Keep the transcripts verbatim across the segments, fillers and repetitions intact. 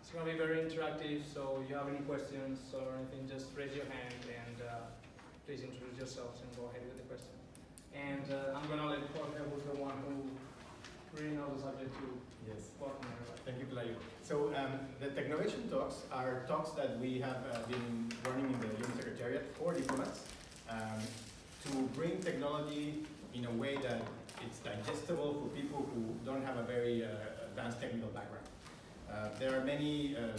It's going to be very interactive, so if you have any questions or anything, just raise your hand and uh, please introduce yourselves and go ahead with the question. And uh, I'm going to let Jorge, who's the one who really knows the subject, to yes. welcome everybody. Thank you, Pelayo. So um, the Technovation talks are talks that we have uh, been running in the U N Secretariat for diplomats um, to bring technology in a way that it's digestible for people who don't have a very uh, advanced technical background. Uh, there are many um,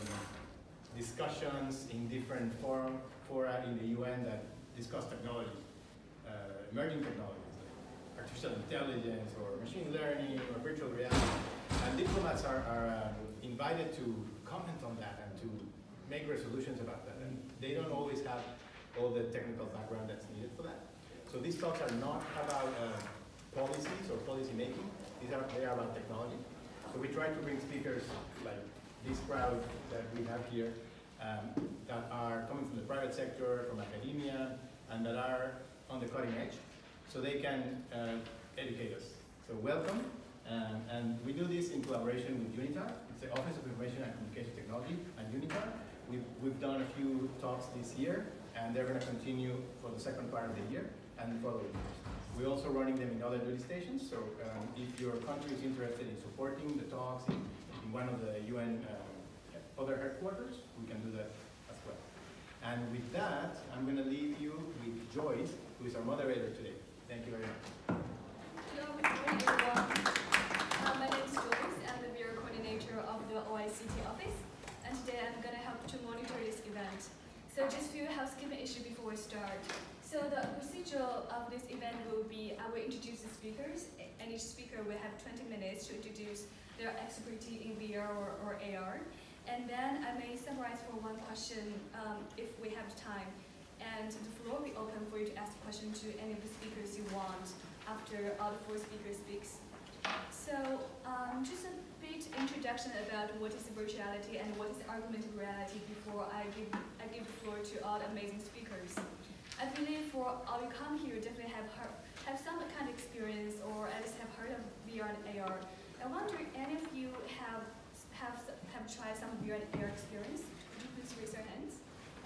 discussions in different forum, fora in the U N that discuss technology, uh, emerging technologies like artificial intelligence or machine learning or virtual reality. And diplomats are, are uh, invited to comment on that and to make resolutions about that. And they don't always have all the technical background that's needed for that. So these talks are not about uh, policies or policy making. These are, they are about technology. So we try to bring speakers like this crowd that we have here um, that are coming from the private sector, from academia, and that are on the cutting edge, so they can uh, educate us. So welcome, um, and we do this in collaboration with UNITAR. It's the Office of Information and Communication Technology and UNITAR. We've, we've done a few talks this year, and they're going to continue for the second part of the year and the following years. We're also running them in other duty stations, so um, if your country is interested in supporting the talks in, in one of the U N uh, other headquarters, we can do that as well. And with that, I'm going to leave you with Joyce, who is our moderator today. Thank you very much. Hello, good morning, everyone. Uh, my name is Joyce. I'm the Bureau Coordinator of the O I C T office, and today I'm going to help to monitor this event. So just a few housekeeping issues before we start. So the procedure of this event will be, I will introduce the speakers, and each speaker will have twenty minutes to introduce their expertise in V R or, or A R. And then I may summarize for one question um, if we have time. And the floor will be open for you to ask a question to any of the speakers you want after all the four speakers speaks. So um, just a bit introduction about what is virtuality and what is augmented reality before I give, I give the floor to all the amazing speakers. I believe for all you come here definitely have heard, have some kind of experience or at least have heard of V R and A R. I wonder if any of you have have have tried some V R and A R experience. Could you please raise your hands?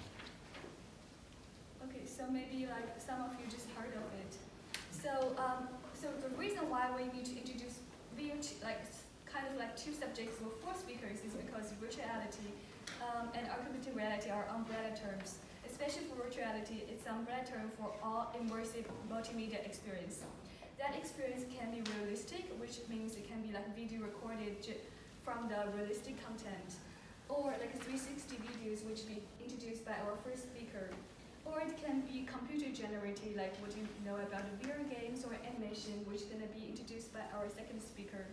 Okay, so maybe like some of you just heard of it. So um, so the reason why we need to introduce V R, like kind of like two subjects or four speakers, is because virtuality um, and augmented reality are umbrella terms. Especially for virtuality, it's an umbrella term for all immersive multimedia experience. That experience can be realistic, which means it can be like video recorded from the realistic content, or like three sixty videos, which will be introduced by our first speaker. Or it can be computer generated, like what you know about the V R games or animation, which is going to be introduced by our second speaker.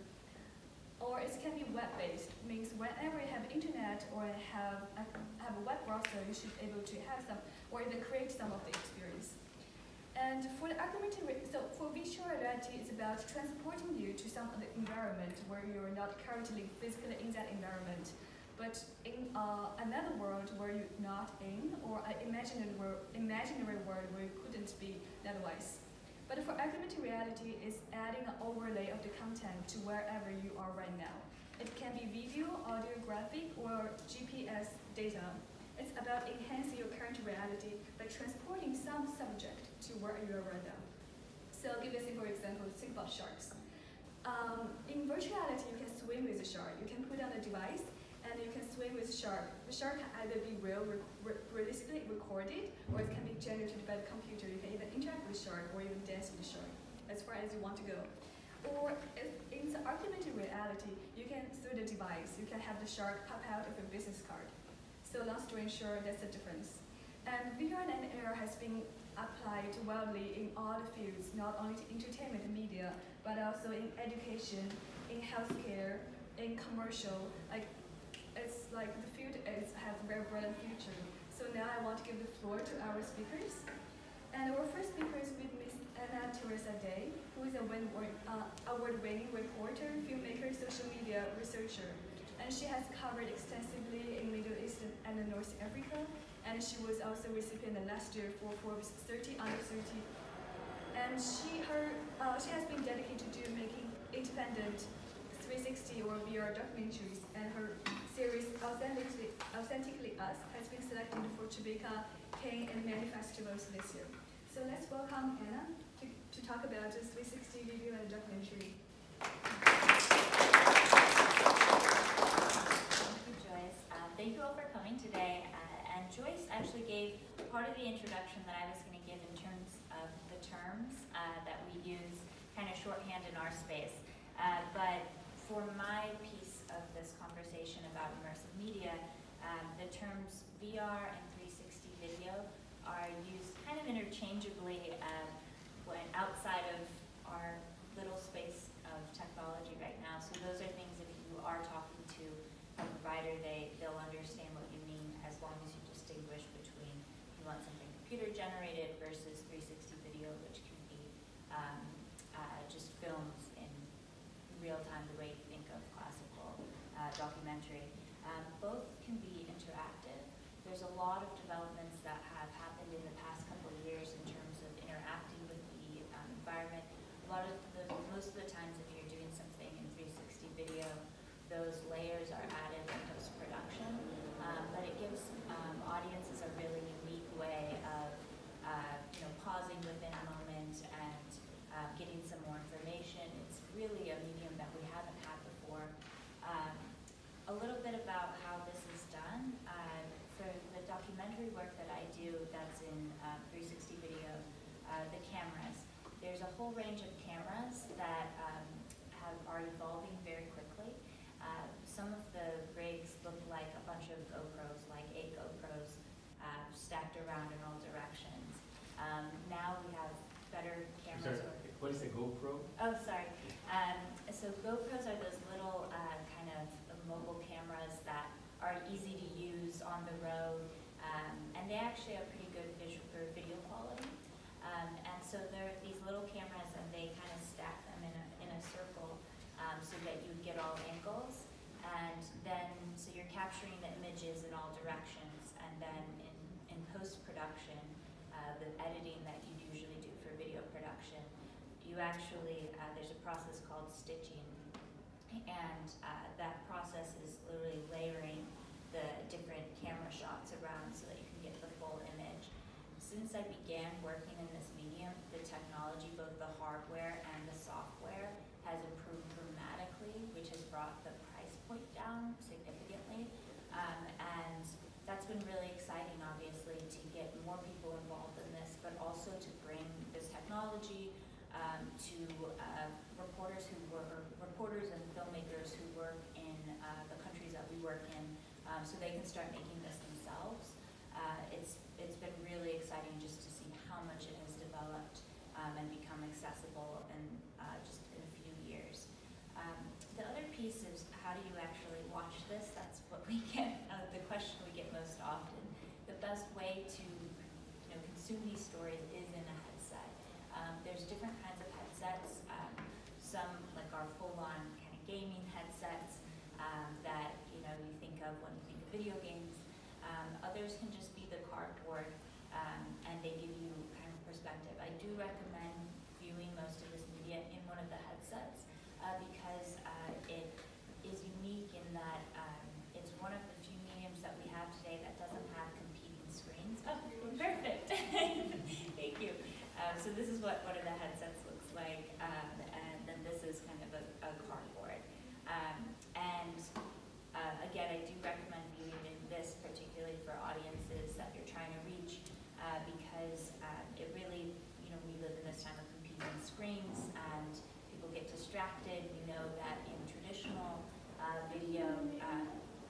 Or it can be web-based, means whenever you have internet or have a, have a web browser, you should be able to have some, or even create some of the experience. And for the augmented, so for virtual reality, it's about transporting you to some other environment where you're not currently physically in that environment, but in uh, another world where you're not in, or an imaginary world, imaginary world where you couldn't be otherwise. But for augmented reality, it's adding an overlay of the content to wherever you are right now. It can be video, audio, graphic, or G P S data. It's about enhancing your current reality by transporting some subject to where you are right now. So I'll give you a simple example. Think about sharks. Um, in virtuality, you can swim with a shark. You can put on a device, and you can swim with a shark. The shark can either be real, re realistically recorded, or it can be generated by the computer. You can even interact with the shark, or even dance with the shark, as far as you want to go. Or if in the augmented reality, you can, through the device, you can have the shark pop out of your business card. So long story short, that's the difference. And V R and A R has been applied widely in all the fields, not only to entertainment and media, but also in education, in healthcare, in commercial. Like, it's like the field is, has a very bright future. So now I want to give the floor to our speakers. And our first speaker is with Miz Anna Teresa Day, who is a uh, award-winning reporter, filmmaker, social media researcher. And she has covered extensively in Middle East and North Africa. And she was also a recipient last year for Forbes thirty under thirty. And she, her, uh, she has been dedicated to making independent three sixty or V R documentaries, and her series Authentically, Authentically Us has been selected for Tribeca, Cannes, and many festivals this year. So let's welcome Anna to, to talk about this three sixty video and documentary. Thank you, Joyce. Uh, thank you all for coming today. Uh, and Joyce actually gave part of the introduction that I was going to give in terms of the terms uh, that we use, kind of shorthand in our space. Uh, but for my piece of this conversation about immersive media, um, the terms V R and three sixty video are used kind of interchangeably uh, when outside of our little space of technology right now. So those are things if you are talking to a provider, they, they'll understand what you mean as long as you distinguish between you want something computer generated versus three sixty video, which can be um, uh, just films in real time, the way you think of classical uh, documentary. Um, both can be interactive. There's a lot of developments that have happened in the past couple of years in terms of interacting with the um, environment. A lot of the, most of the times if you're doing something in three sixty video, those layers are added in post-production, um, but it gives um, audiences a really unique way of uh, you know, pausing within a moment and uh, getting some more information. It's really a medium that we haven't had before. Um, a little bit about how this is done. Uh, for the documentary work that I do that's in uh, three sixty video, uh, the cameras, there's a whole range of cameras that um, have, are evolving very quickly. Uh, some of the rigs look like a bunch of GoPros, like eight GoPros uh, stacked around in all directions. Um, now we have better cameras. Sorry, what is a GoPro? Oh, sorry. Um, so GoPros are those little uh, kind of mobile cameras that are easy to use on the road, um, and they actually have pretty good visual or video quality. Um, and so they're these little cameras, and they kind of stack them in a in a circle um, so that you get all angles. And then so you're capturing the images in all directions, and then in in post production, uh, the editing that you usually do for video production, you actually uh, there's a process called stitching. And uh, that process is literally layering the different camera shots around so that you can get the full image. Since I began working in this medium, the technology, both the hardware and the software, has improved dramatically, which has brought the price point down significantly. Um, and that's been really exciting, obviously, to get more people involved in this, but also to bring this technology Um, to uh, reporters who were reporters and filmmakers who work in uh, the countries that we work in, um, so they can start making this themselves. Uh, it's it's been really exciting just to see how much it has developed um, and become accessible in uh, just in a few years. Um, the other piece is how do you actually watch this? That's what we get. Uh, the question we get most often. The best way to you know consume these stories is in a headset. Um, there's different kinds of headsets, um, some like our full-on kind of gaming headsets um, that you know you think of when you think of video games. Um, others can just be the cardboard, um, and they give you kind of perspective. I do recommend viewing most of this media in one of the headsets uh, because uh, it is unique in that um, it's one of the few mediums that we have today that doesn't have competing screens. Oh, perfect. Thank you. Um, so this is what one of the headsets looks like, um, and then this is kind of a, a cardboard. Um, and uh, again, I do recommend viewing in this particularly for audiences that you're trying to reach, uh, because uh, it really, you know, we live in this time of competing screens, and people get distracted. We know that in traditional uh, video, uh,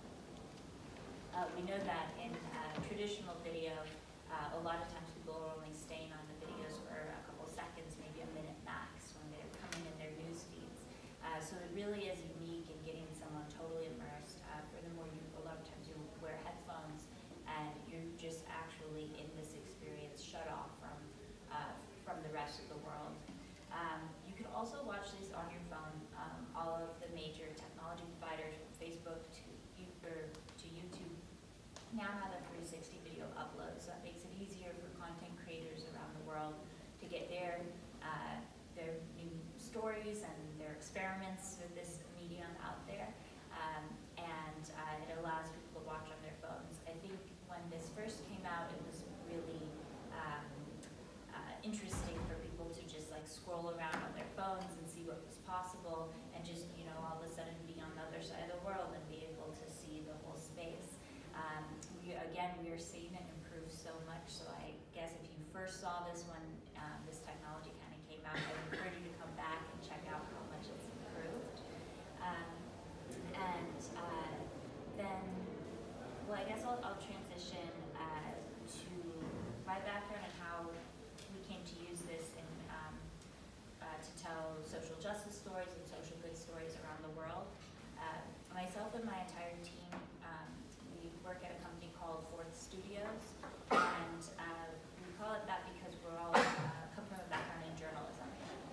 uh, we know that in uh, traditional video, uh, a lot of times people are only staying on the videos for a couple seconds, maybe a minute max when they're coming in their news feeds. Uh, so it really is unique in getting someone totally immersed. Uh, furthermore, you, a lot of times you wear headphones and you're just actually in this experience shut off from, uh, from the rest of the world. Um, you can also watch these on your phone. Um, all of the major technology providers, from Facebook to, to YouTube, now have a three sixty video upload, so that makes it easier for content creators around the world to get their uh, their new stories and their experiments with this medium this first came out, it was really um, uh, interesting for people to just like scroll around on their phones and see what was possible, and just, you know, all of a sudden be on the other side of the world and be able to see the whole space. Um, we, again, we are seeing it improve so much, so I guess if you first saw this when um, this technology kind of came out, I would encourage you to come back and check out how much it's improved. Um, and uh, then, well, I guess I'll, I'll transition uh, to my background and how we came to use this in, um, uh, to tell social justice stories and social good stories around the world. Uh, myself and my entire team, um, we work at a company called Fourth Studios, and uh, we call it that because we're all uh, come from a background in journalism.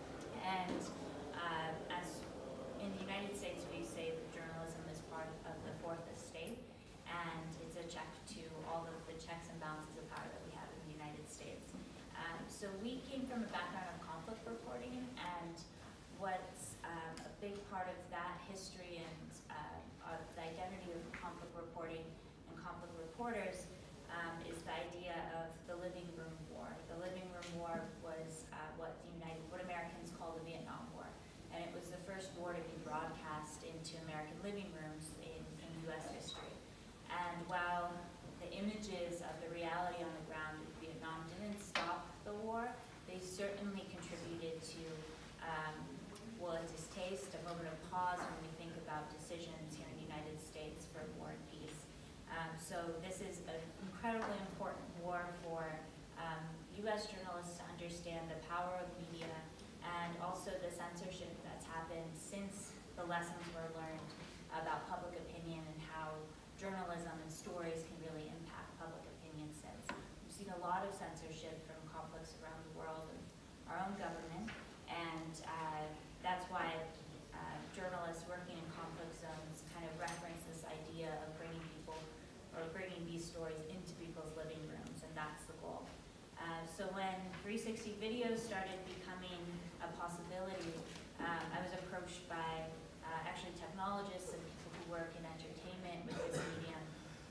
And uh, as in the United States, we say that journalism is part of the fourth estate, and it's a check to all of the checks and balances of power that we have in the United States. Um, so we came from a background of conflict reporting, and what's um, a big part of that history and uh, of the identity of conflict reporting and conflict reporters um, is the idea of the living room war. The living room war was uh, what the United, what Americans call the Vietnam War, and it was the first war to be broadcast into American living rooms in, in U S history. And while the images of the reality on the ground in Vietnam didn't stop the war, they certainly contributed to um, well, a distaste, a moment of pause when we think about decisions here in the United States for war and peace. Um, so this is an incredibly important war for um, U S journalists to understand the power of media and also the censorship that's happened since the lessons were learned about public opinion and how journalism and stories can really impact public opinion since. We've seen a lot of censorship from conflicts around the world and our own government, and uh, that's why uh, journalists working in conflict zones kind of reference this idea of bringing people or bringing these stories into people's living rooms, and that's the goal. Uh, so when three sixty videos started becoming a possibility, um, I was approached by uh, actually technologists and people who work in entertainment with this medium.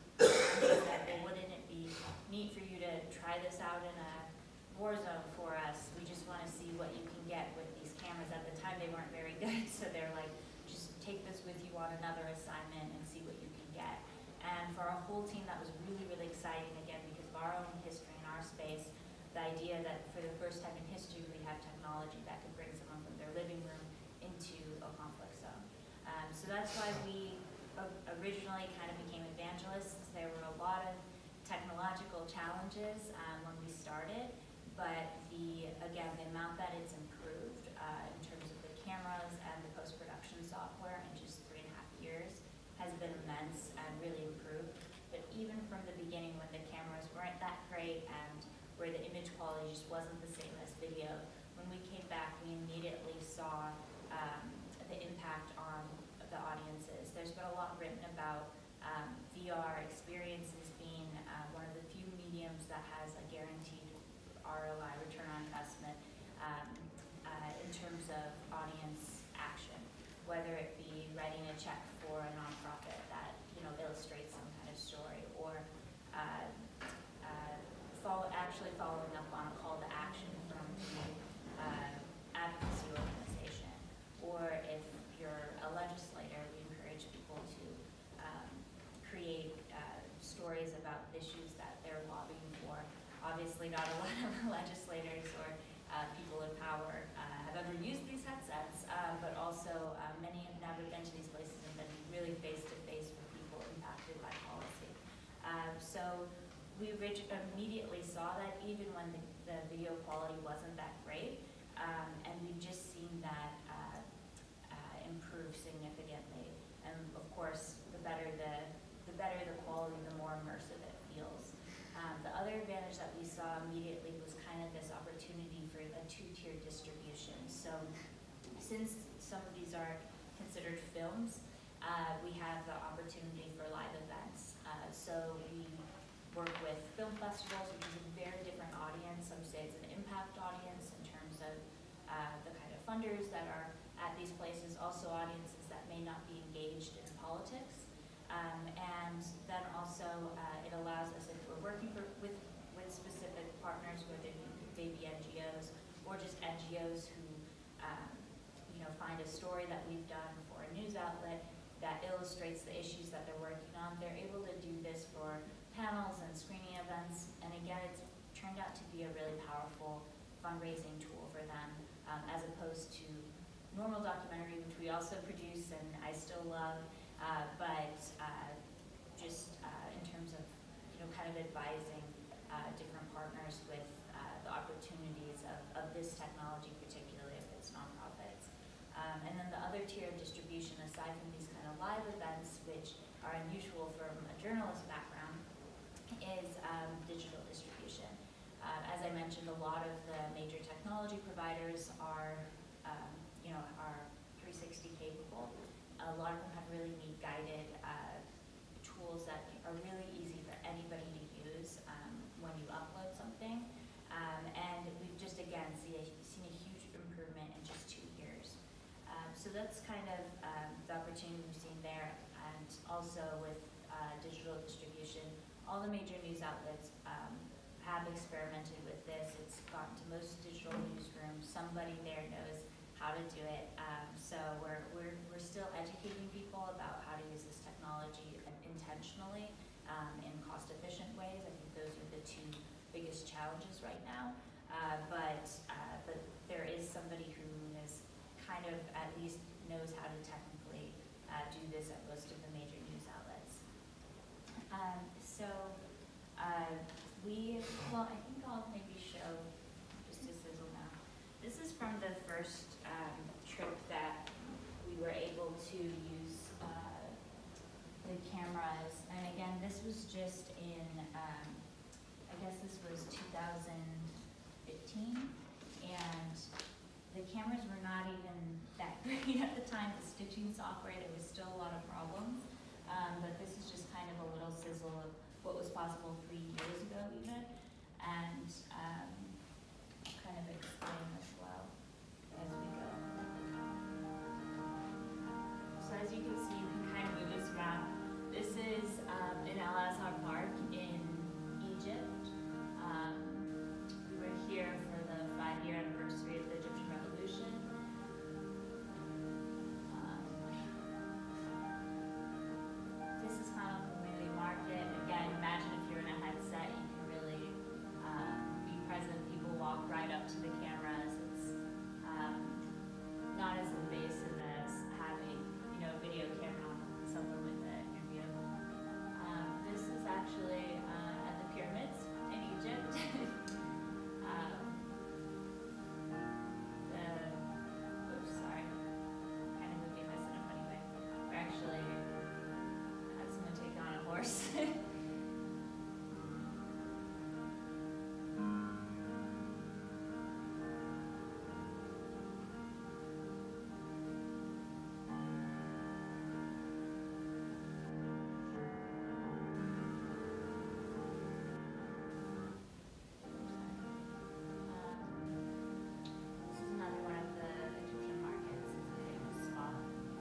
And they said, well, wouldn't it be neat for you to try this out in a war zone for us? We just want to see what you can get with these cameras. At the time, they weren't very good, so they're like, just take this with you on another assignment and see what you can get. And for our whole team, that was really, really exciting, again, because of our own history in our space, the idea that for the first time in history, we have technology that could bring someone from their living room into a conflict zone. Um, so that's why we originally kind of became evangelists. There were a lot of technological challenges um, when we started, but the, again, the amount that it's improved uh, in terms of the cameras and the post-production software in just three and a half years has been immense and really improved. But even from the beginning, when the cameras weren't that great and where the image quality just wasn't the same as video, when we came back, we immediately saw um, the impact on the audiences. There's been a lot written about um, V R experiences being uh, one of the few mediums that has a guaranteed R O I, return on investment, um, uh, in terms of audience action, whether it be writing a check for a nonprofit that, you know, illustrates some kind of story, or uh, uh, follow, actually following up on a call to action from the uh, advocacy organization, or if you're a legislator, we encourage people to um, create uh, stories about issues that they're lobbying for. Obviously, not a lot of legislators or uh, people in power uh, have ever used these headsets, uh, but also uh, many have never been to these places and been really face-to-face with people impacted by policy. Uh, so we immediately saw that even when the, the video quality wasn't that great, um, and we've just seen that uh, uh, improve significantly. And of course, the better the, the better the quality, the more immersive it feels. Um, the other advantage that we saw immediately was kind of this opportunity for a two-tier distribution. So since some of these are considered films, uh, we have the opportunity for live events. Uh, so we work with film festivals, which is a very different audience. Some say it's an impact audience in terms of uh, the kind of funders that are at these places, also audiences that may not be engaged in politics. Uh, Um, and then also uh, it allows us, if we're working for, with, with specific partners, whether they be N G Os or just N G Os who um, you know, find a story that we've done for a news outlet that illustrates the issues that they're working on, they're able to do this for panels and screening events. And again, it's turned out to be a really powerful fundraising tool for them, um, as opposed to normal documentary, which we also produce and I still love, uh, but uh, just uh, in terms of, you know, kind of advising uh, different partners with uh, the opportunities of, of this technology, particularly if it's nonprofits. Um, and then the other tier of distribution, aside from these kind of live events, which are unusual from a journalist background, is um, digital distribution. Uh, as I mentioned, a lot of the major technology providers are, um, you know, are three sixty capable. A lot of them have really neat guided uh, tools that are really easy for anybody to use um, when you upload something. Um, and we've just, again, see a, seen a huge improvement in just two years. Um, so that's kind of um, the opportunity we've seen there. And also with uh, digital distribution, all the major news outlets um, have experimented with this. It's gotten to most digital newsrooms. Somebody there knows how to do it. Um, so we're, we're, we're still educating people about how to use this technology intentionally um, in cost-efficient ways. I think those are the two biggest challenges right now. Uh, but, uh, but there is somebody who is kind of at least knows how to technically uh, do this at most of the major news outlets. Um, so uh, we, well, I think I'll maybe show just a sizzle now. This is from the first um, trip that we were able to use uh, the cameras. And again, this was just in, um, I guess this was two thousand fifteen. And the cameras were not even that great at the time. The stitching software, there was still a lot of problems. Um, but this is just kind of a little sizzle of what was possible three years ago even. And um, kind of explain the flow as we go. So as you can see, you can kind of move this around. This is um, in Al Azhar Park in Egypt. Um, we were here for the five-year anniversary of the Egyptian Revolution. Um, this is kind of a community market. Again, imagine if you're in a headset, you can really um, be present. People walk right up to the cameras. It's um, not as invasive as having, you know, a video camera on someone with an interview. Um, this is actually uh, at the pyramids in Egypt. um, the, oops, sorry, kind of moving this in a funny way. We actually had someone take on a horse. This is another one of the Egyptian markets. It's a famous spot.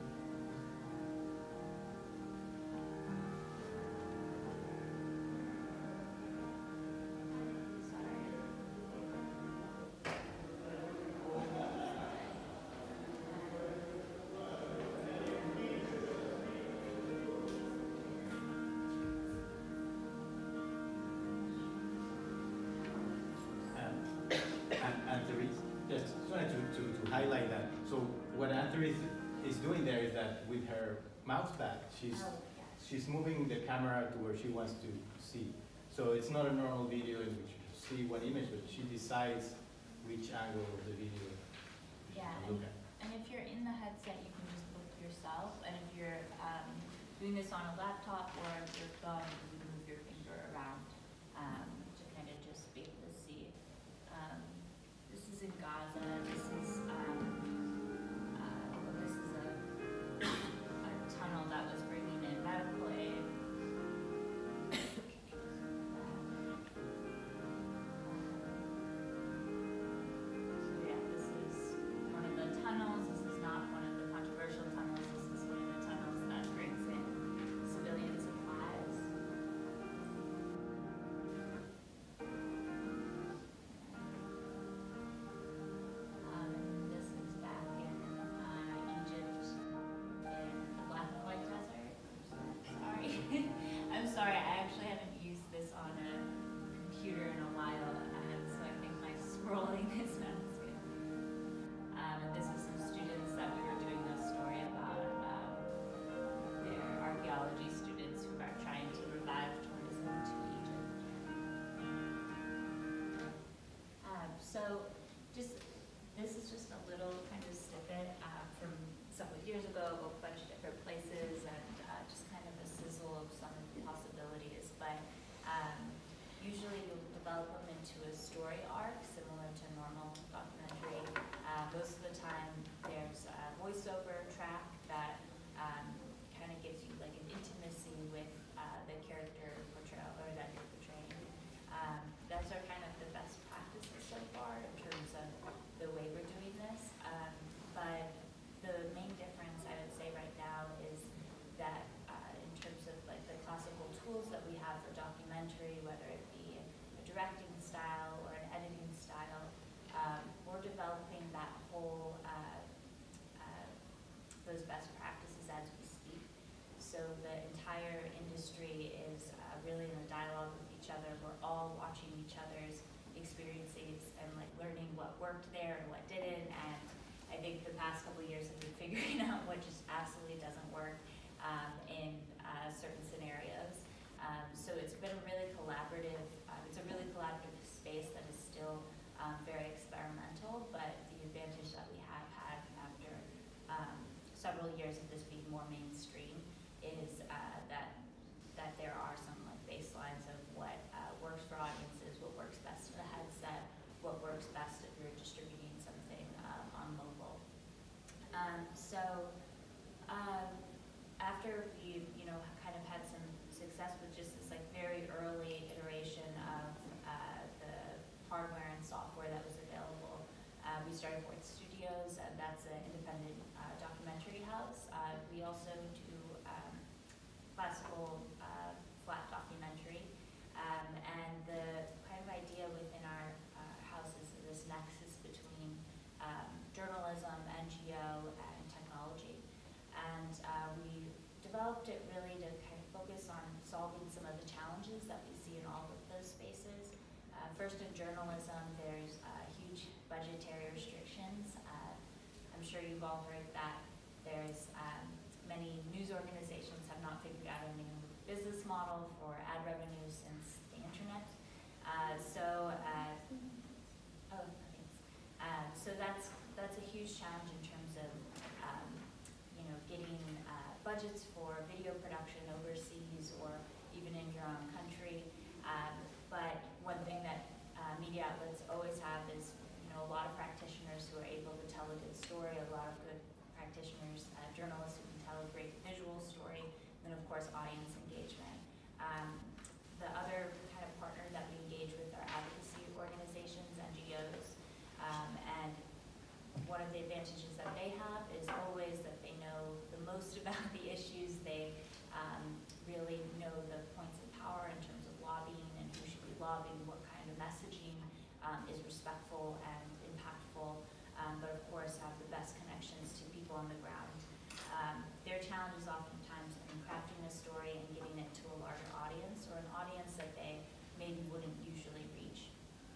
Um, and Anne-Therese, just wanted to, to, to highlight that. So what Anne-Therese is doing there is that with her mouse pad, she's Oh, yes. she's moving the camera to where she wants to see. So it's not a normal video in which you see one image, but she decides which angle of the video Yeah, to and, look at. and if you're in the headset, you can just look yourself. And if you're um, doing this on a laptop or your phone, you can move your finger around um, to kind of just be able to see. Um, this is in Gaza. This is um, uh, well, this is a, a tunnel that was bringing in medical aid. So yeah, this is one of the tunnels. This is not one of the controversial tunnels. This is one of the tunnels that brings in civilian years ago, a bunch of different places, and uh, just kind of a sizzle of some possibilities. But um, usually you'll develop them into a story arc similar to normal documentary. Uh, most of the time there's a voiceover track that um, kind of gives you like an intimacy with uh, the character portrayal or that you're portraying. Um, those are kind of the best practices so far in terms of the way we're doing this. Um, but the main difference I would say right now is that uh, in terms of like the classical tools that we have for documentary, whether it be a directing style or an editing style, um, we're developing that whole, uh, uh, those best practices as we speak. So the entire industry is uh, really in a dialogue with each other. We're all watching each other's experiences and like learning what worked there and what didn't. And I think the past couple of years have been figuring out what just absolutely doesn't work um, in uh, certain scenarios. Um, so it's been a really collaborative, uh, it's a really collaborative space that is still um, very experimental, but the advantage that we have had after um, several years of this being more mainstream is uh, that that there are some like baselines of what uh, works for audiences, what works best in the headset, what works best if you're distributing something um, on mobile. Um, so um, after we, you know, kind of had some success with just this like very early iteration of uh, the hardware and software that was available, uh, we started Fourth Studios, and that's an independent uh, documentary house. Uh, we also do um, classical uh, flat documentary, um, and the kind of idea within our uh, house is this nexus between um, journalism, N G O, and technology. And uh, we developed it really to kind of focus on solving some of the challenges that we see in all of those spaces. Uh, first, in journalism, there's uh, huge budgetary restrictions. Uh, I'm sure you've all heard that there's um, many news organizations have not figured out a new business model for ad revenue since the internet. Uh, so, uh, oh, thanks. Uh, so that's that's a huge challenge in terms of um, you know getting uh, budgets for video production overseas or even in your own country. Um, but one thing that uh, media outlets always have is you know a lot of practitioners who are able to tell a good story, a lot of good practitioners, uh, journalists who can tell a great visual story, and of course audience engagement. Um, the other kind of partner that we engage with are advocacy organizations, N G Os, um, and one of the advantages that they have is always that they know the most about the issues. They um, really know the points of power in terms of lobbying and who should be lobbying, what kind of messaging um, is respectful and impactful, um, but of course have the best connections to people on the ground. Um, their challenge is oftentimes in crafting a story and getting it to a larger audience or an audience that they maybe wouldn't usually reach.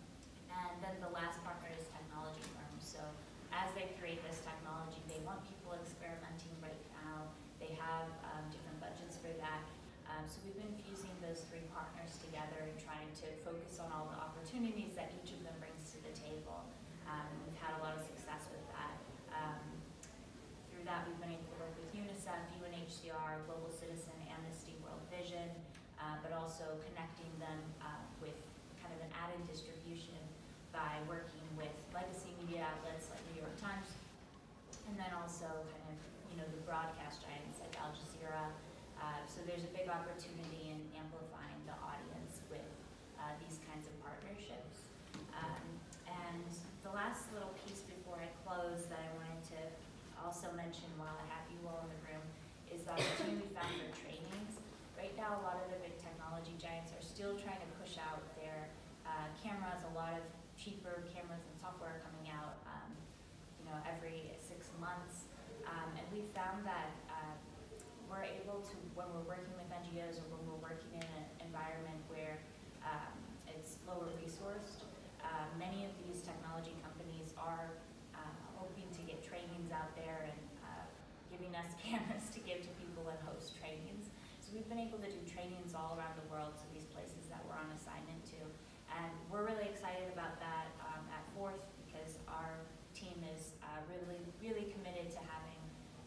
And then the last partner is technology firms. So as they create this technology, they want people experimenting right now. They have um, different budgets for that. Um, so we've been fusing those three partners together and trying to focus on all the opportunities that each of them brings to the table. Um, we've had a lot of success with that. Um, through that, we've been able to work with UNICEF, U N H C R, Global Citizen, Amnesty, World Vision, uh, but also connecting them uh, with kind of an added distribution by working with legacy media outlets like New York Times, and then also kind of, you know, the broadcast giants like Al Jazeera. Uh, so there's a big opportunity in amplifying the audience with uh, these kinds of partnerships. Um, and the last little piece before I close that I wanted to also mention while I have you all in the room is the opportunity we found for trainings. Right now, a lot of the big technology giants are still trying to push out their uh, cameras. A lot of cheaper cameras and software are coming out, um, you know, every six months. Um, and we found that uh, we're able to, when we're working with N G Os or when we're working in an environment where um, it's lower resourced, uh, many of these technology companies are uh, hoping to get trainings out there and uh, giving us cameras to give to people and host trainings. So we've been able to do trainings all around the world to these places that we're on assignment to. And we're really excited about that um, at Fourth because our team is uh, really, really committed to having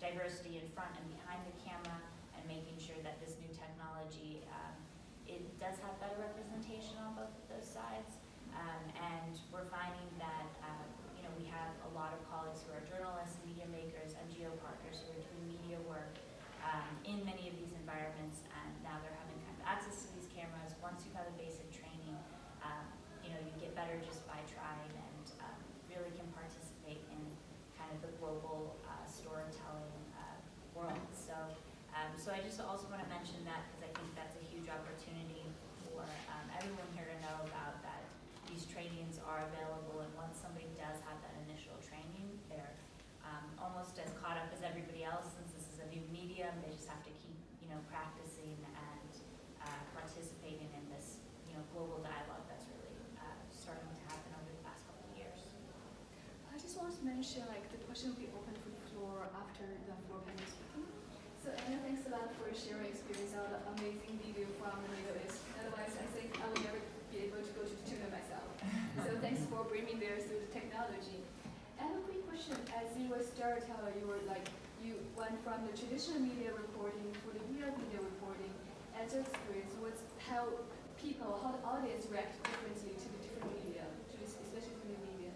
diversity in front and behind the camera, and making sure that this new technology, um, it does have better representation on both of those sides. Um, and we're finding that uh, you know, we have a lot of colleagues who are journalists, media makers, N G O partners who are doing media work um, in many of these environments, and now they're having kind of access to these cameras. Once you've had a basic training, um, you know, you get better just by trying, and um, really can participate in kind of the global uh, storytelling uh, world. So, um, so I just also want to mention that because I think that's a huge opportunity for um, everyone here to know about that. These trainings are available, and once somebody does have that initial training, they're um, almost as caught up as everybody else, since this is a new medium. They just have to keep, you know, practicing and uh, participating in this, you know, global dialogue that's really uh, starting to happen over the past couple of years. I just want to mention, like, the question will be open for the floor after the floor panel speaking. So, Anna, thanks a lot for sharing experience on the amazing video from the Middle East. Otherwise, I think I will never be able to go to Tuna myself. So thanks for bringing there through the technology. I have a quick question. As you were a storyteller, you were like, you went from the traditional media reporting to the real media reporting. As your experience, what's how people, how the audience react differently to the different media, to this, especially to the media?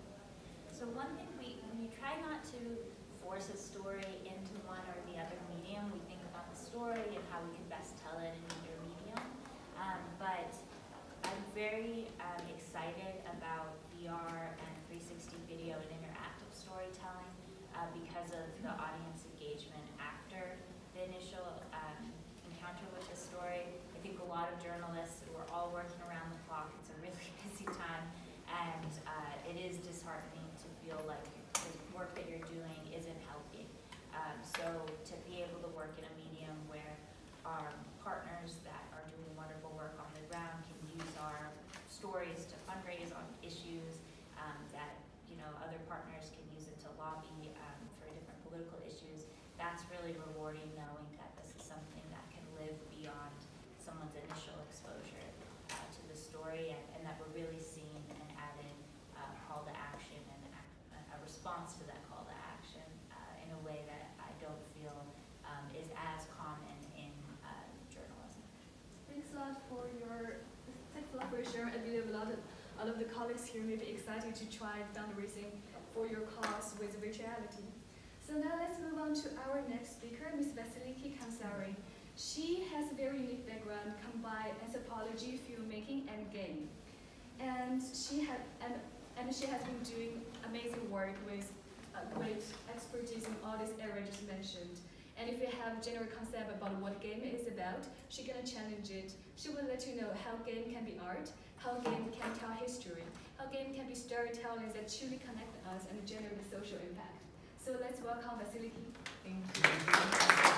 So one thing we, we try not to force a story into one or the other medium. We think about the story and how we can best tell it in either medium. Um, but I'm very um, excited about V R and three sixty video and interactive storytelling uh, because of the audience engagement after the initial um, encounter with the story. I think a lot of journalists, we're all working around the clock. It's a really busy time, and uh, it is disheartening to feel like the work that you're doing isn't helping. Um, so to be able to work in a medium where our partners that are doing wonderful work on the ground can use our stories to fundraise on issues, um, that, you know, other partners can use it to lobby um, for different political issues, that's really rewarding, knowing that this is something that can live beyond someone's initial exposure uh, to the story, and, and that we're really seeing an added uh, call to action and a, a response to that call to action uh, in a way that I don't feel um, is as common in uh, journalism. Thanks a lot for your thanks a lot for sharing. I believe a lot of all of the colleagues here may be excited to try fundraising for your cause with virtuality. So now let's move on to our next speaker, Miz Vasiliki Kansari. She has a very unique background, combined anthropology, filmmaking, and game. And she had and and she has been doing amazing work with uh, great expertise in all these areas just mentioned. And if you have a general concept about what game is about, she's gonna challenge it. She will let you know how game can be art, how game can tell history, how game can be storytelling that truly connect us and generate social impact. So let's welcome Vasiliki. Thank you.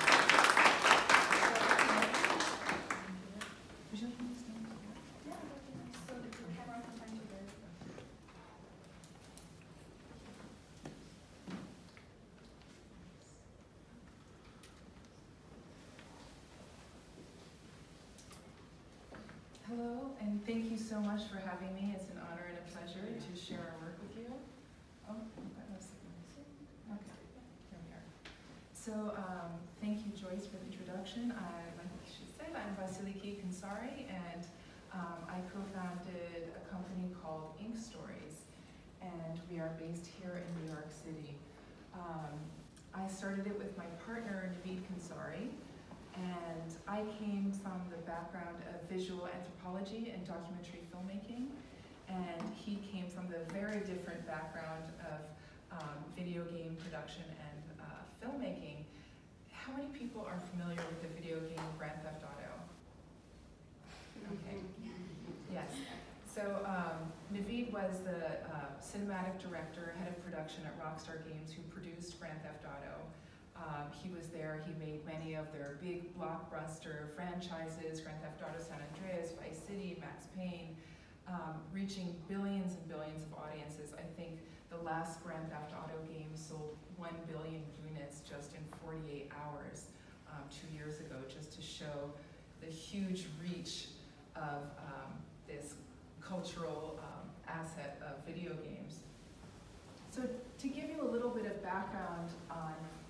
Hello, and thank you so much for having me. It's an honor and a pleasure to share our work with you. Oh, that was okay. Here we are. So, um, thank you, Joyce, for the introduction. I, like I should say, I'm Vasiliki Kansari, and um, I co-founded a company called Ink Stories, and we are based here in New York City. Um, I started it with my partner, Naveed Kansari. And I came from the background of visual anthropology and documentary filmmaking, and he came from the very different background of um, video game production and uh, filmmaking. How many people are familiar with the video game Grand Theft Auto? Okay. Yes. So um, Naveed was the uh, cinematic director, head of production at Rockstar Games, who produced Grand Theft Auto. Um, he was there, he made many of their big blockbuster franchises, Grand Theft Auto San Andreas, Vice City, Max Payne, um, reaching billions and billions of audiences. I think the last Grand Theft Auto game sold one billion units just in forty-eight hours um, two years ago, just to show the huge reach of um, this cultural um, asset of video games. So to give you a little bit of background on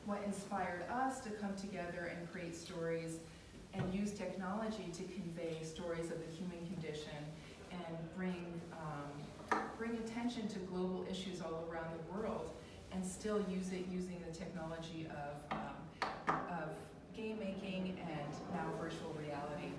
what inspired us to come together and create stories and use technology to convey stories of the human condition and bring, um, bring attention to global issues all around the world, and still use it using the technology of, um, of game making and now virtual reality.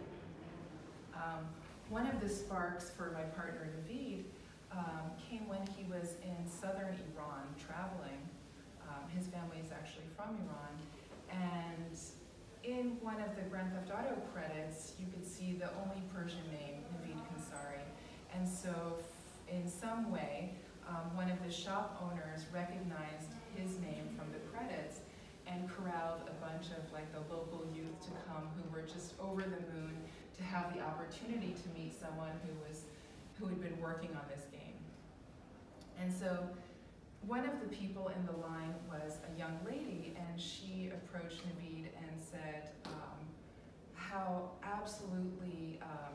Um, one of the sparks for my partner Naveed um, came when he was in southern Iran traveling. Um, his family is actually from Iran, and in one of the Grand Theft Auto credits, you could see the only Persian name, Naveed Kansari. And so, in some way, um, one of the shop owners recognized his name from the credits and corralled a bunch of like the local youth to come who were just over the moon to have the opportunity to meet someone who was who had been working on this game. And so, one of the people in the line was a young lady, and she approached Naveed and said um, how absolutely um,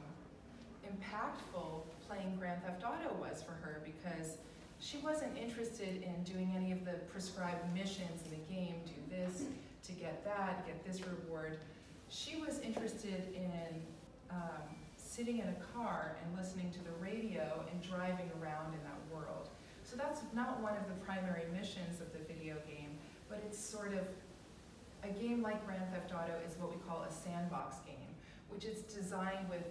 impactful playing Grand Theft Auto was for her, because she wasn't interested in doing any of the prescribed missions in the game, do this to get that, get this reward. She was interested in um, sitting in a car and listening to the radio and driving around in that world. So that's not one of the primary missions of the video game, but it's sort of, a game like Grand Theft Auto is what we call a sandbox game, which is designed with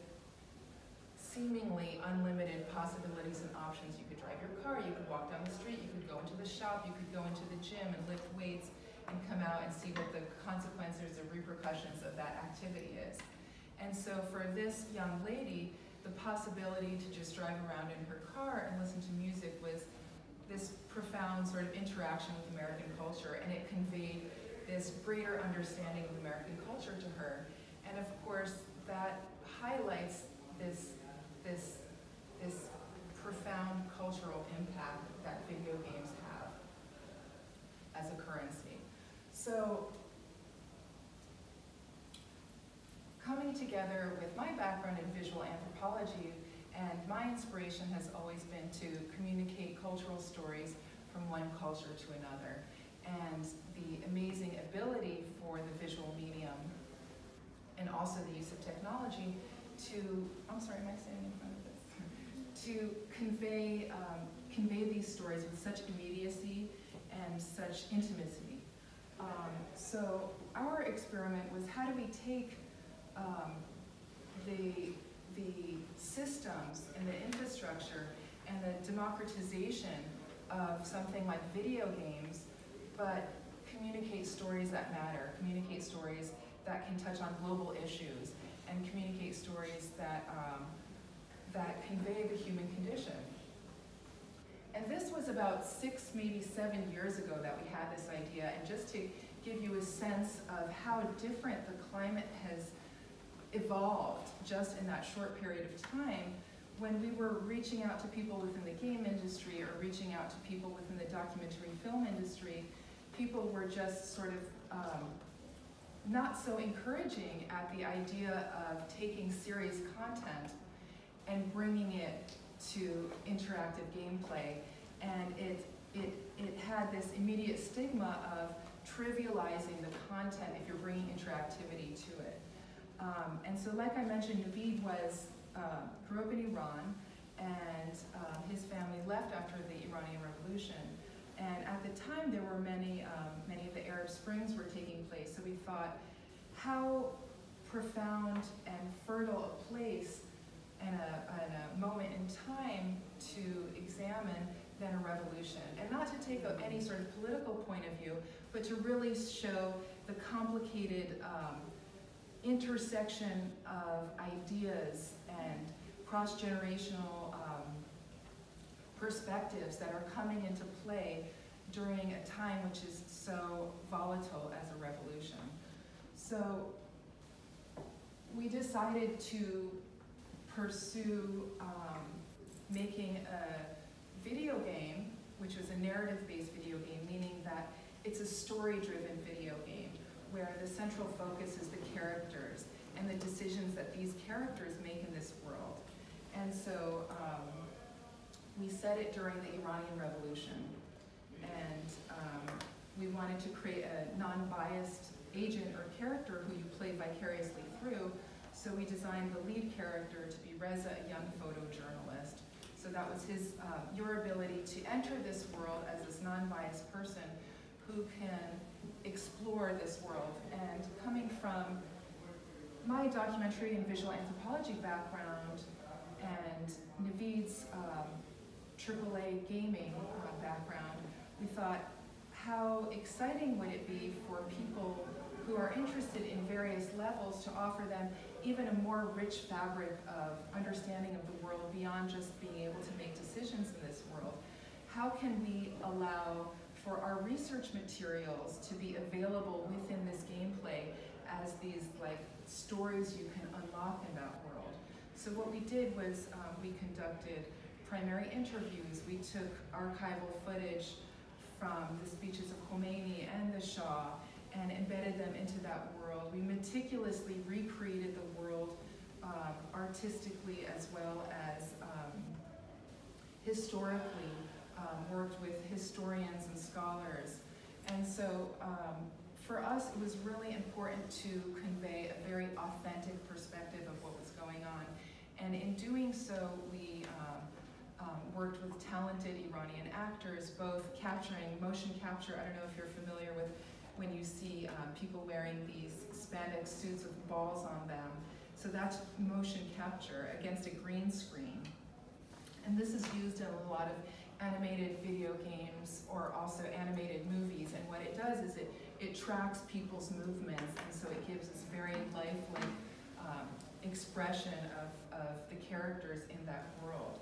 seemingly unlimited possibilities and options. You could drive your car, you could walk down the street, you could go into the shop, you could go into the gym and lift weights and come out and see what the consequences or repercussions of that activity is. And so for this young lady, the possibility to just drive around in her car and listen to music was this profound sort of interaction with American culture, and it conveyed this greater understanding of American culture to her. And of course, that highlights this, this, this profound cultural impact that video games have as a currency. So, coming together with my background in visual anthropology, and my inspiration has always been to communicate cultural stories from one culture to another. And the amazing ability for the visual medium, and also the use of technology to, I'm sorry, am I standing in front of this? To convey, um, convey these stories with such immediacy and such intimacy. Um, so our experiment was, how do we take um, the the systems and the infrastructure and the democratization of something like video games, but communicate stories that matter, communicate stories that can touch on global issues, and communicate stories that, um, that convey the human condition. And this was about six, maybe seven years ago that we had this idea, and just to give you a sense of how different the climate has evolved just in that short period of time, when we were reaching out to people within the game industry or reaching out to people within the documentary film industry, people were just sort of um, not so encouraging at the idea of taking serious content and bringing it to interactive gameplay. And it, it, it had this immediate stigma of trivializing the content if you're bringing interactivity to it. Um, and so, like I mentioned, Naveed was, uh, grew up in Iran, and uh, his family left after the Iranian Revolution. And at the time, there were many, um, many of the Arab Springs were taking place. So we thought, how profound and fertile a place and a, and a moment in time to examine than a revolution. And not to take a, any sort of political point of view, but to really show the complicated um, intersection of ideas and cross-generational um, perspectives that are coming into play during a time which is so volatile as a revolution. So we decided to pursue um, making a video game, which was a narrative-based video game, meaning that it's a story-driven video game, where the central focus is the characters and the decisions that these characters make in this world. And so um, we set it during the Iranian Revolution. And um, we wanted to create a non-biased agent or character who you play vicariously through. So we designed the lead character to be Reza, a young photojournalist. So that was his, uh, your ability to enter this world as this non-biased person who can explore this world. And coming from my documentary and visual anthropology background and Naveed's um, triple A gaming uh, background, we thought, how exciting would it be for people who are interested in various levels to offer them even a more rich fabric of understanding of the world beyond just being able to make decisions in this world? How can we allow for our research materials to be available within this gameplay as these like stories you can unlock in that world? So what we did was um, we conducted primary interviews. We took archival footage from the speeches of Khomeini and the Shah and embedded them into that world. We meticulously recreated the world um, artistically as well as um, historically, um, worked with historians and scholars. And so um, for us, it was really important to convey a very authentic perspective of what was going on. And in doing so, we um, um, worked with talented Iranian actors, both capturing motion capture. I don't know if you're familiar with when you see um, people wearing these spandex suits with balls on them. So that's motion capture against a green screen. And this is used in a lot of animated video games or also animated movies. And what it does is it, it tracks people's movements, and so it gives this very lifelike um, expression of, of the characters in that world.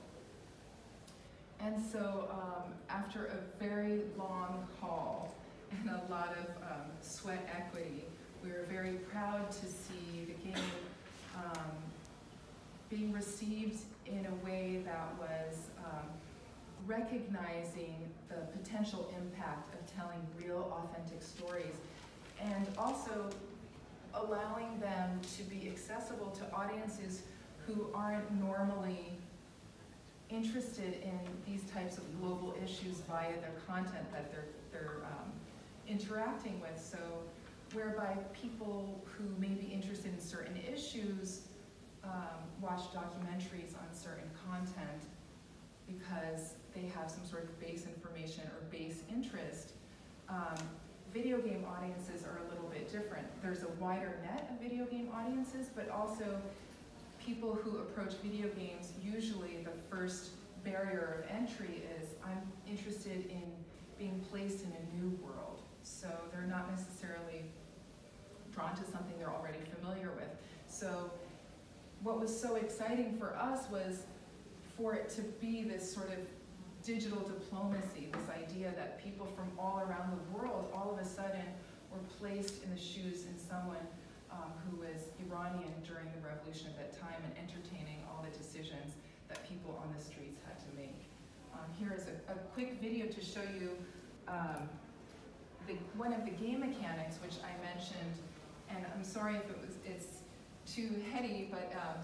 And so um, after a very long haul and a lot of um, sweat equity, we were very proud to see the game um, being received in a way that was um, recognizing the potential impact of telling real, authentic stories, and also allowing them to be accessible to audiences who aren't normally interested in these types of global issues via their content that they're, they're um, interacting with. So whereby people who may be interested in certain issues um, watch documentaries on certain content because they have some sort of base information or base interest. Um, video game audiences are a little bit different. There's a wider net of video game audiences, but also people who approach video games, usually the first barrier of entry is, I'm interested in being placed in a new world. So they're not necessarily drawn to something they're already familiar with. So what was so exciting for us was for it to be this sort of digital diplomacy, this idea that people from all around the world all of a sudden were placed in the shoes in someone um, who was Iranian during the revolution at that time and entertaining all the decisions that people on the streets had to make. Um, here is a, a quick video to show you um, the, one of the game mechanics which I mentioned, and I'm sorry if it was it's too heady, but um,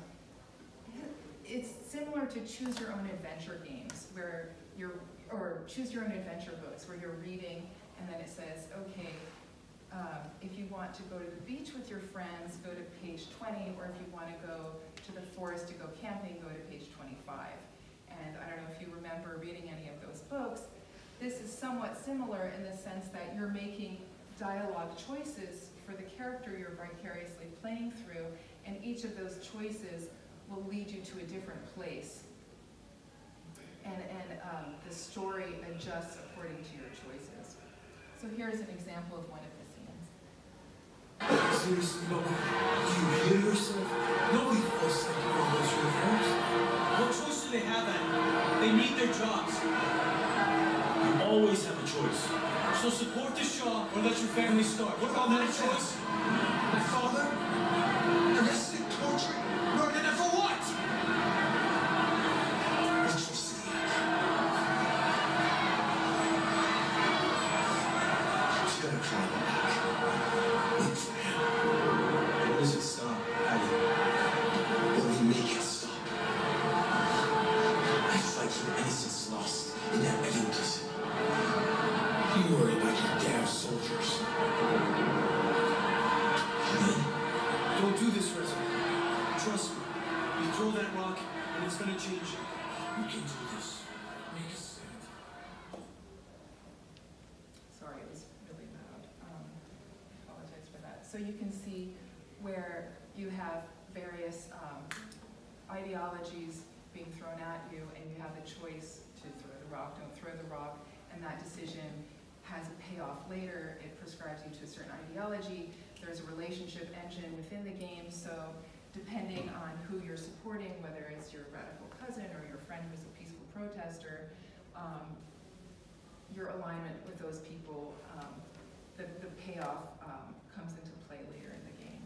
it's similar to choose your own adventure games where you're, or choose your own adventure books where you're reading and then it says, okay, um, if you want to go to the beach with your friends, go to page twenty, or if you want to go to the forest to go camping, go to page twenty-five. And I don't know if you remember reading any of those books. This is somewhat similar in the sense that you're making dialogue choices for the character you're vicariously playing through, and each of those choices will lead you to a different place. And, and um, the story adjusts according to your choices. So here's an example of one of the scenes. Seriously, no, do you hear yourself? Nobody feels like you're on those uniforms. What choice do they have at? They need their jobs. You always have a choice. So support the Shah or let your family starve. What about that choice? My father? Arrested, tortured, murdered, and for what? Interesting. She's gonna cry back. Wait for him. When does it stop, Ali? When we make it stop. I fight for innocence lost in that every prison. You worry about your damn soul. that rock, and it's gonna change you. We can do this. Make a stand. Sorry, it was really loud. Um, apologize for that. So you can see where you have various um, ideologies being thrown at you, and you have the choice to throw the rock, don't throw the rock, and that decision has a payoff later. It prescribes you to a certain ideology. There's a relationship engine within the game, so depending on who you're supporting, whether it's your radical cousin or your friend who's a peaceful protester, um, your alignment with those people, um, the, the payoff um, comes into play later in the game.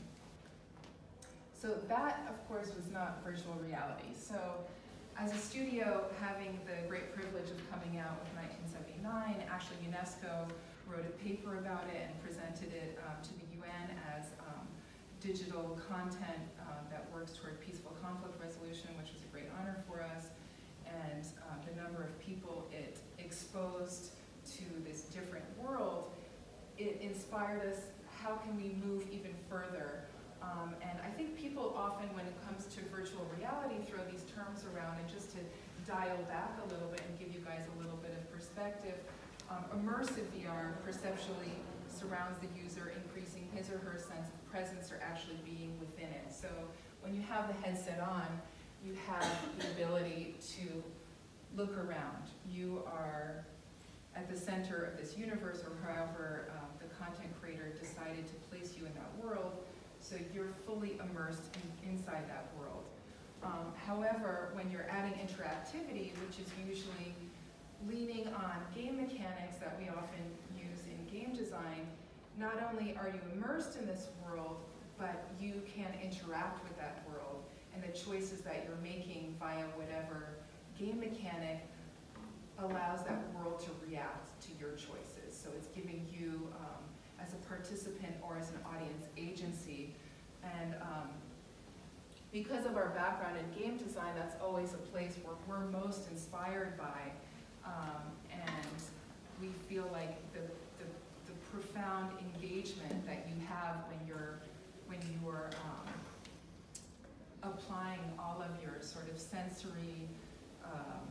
So that, of course, was not virtual reality. So as a studio, having the great privilege of coming out with nineteen seventy-nine, actually UNESCO wrote a paper about it and presented it um, to the U N as um, digital content uh, that works toward peaceful conflict resolution, which was a great honor for us. And uh, the number of people it exposed to this different world, it inspired us, how can we move even further? Um, and I think people often, when it comes to virtual reality, throw these terms around, and just to dial back a little bit and give you guys a little bit of perspective, um, immersive V R perceptually surrounds the user, increasing his or her sense of presence or actually being within it. So when you have the headset on, you have the ability to look around. You are at the center of this universe, or however um, the content creator decided to place you in that world, so you're fully immersed in, inside that world. Um, however, when you're adding interactivity, which is usually leaning on game mechanics that we often use in game design, not only are you immersed in this world, but you can interact with that world, and the choices that you're making via whatever game mechanic allows that world to react to your choices. So it's giving you, um, as a participant or as an audience, agency. And um, because of our background in game design, that's always a place where we're most inspired by. Um, and we feel like the, the, the profound engagement that you have when you're, when you're um, applying all of your sort of sensory um,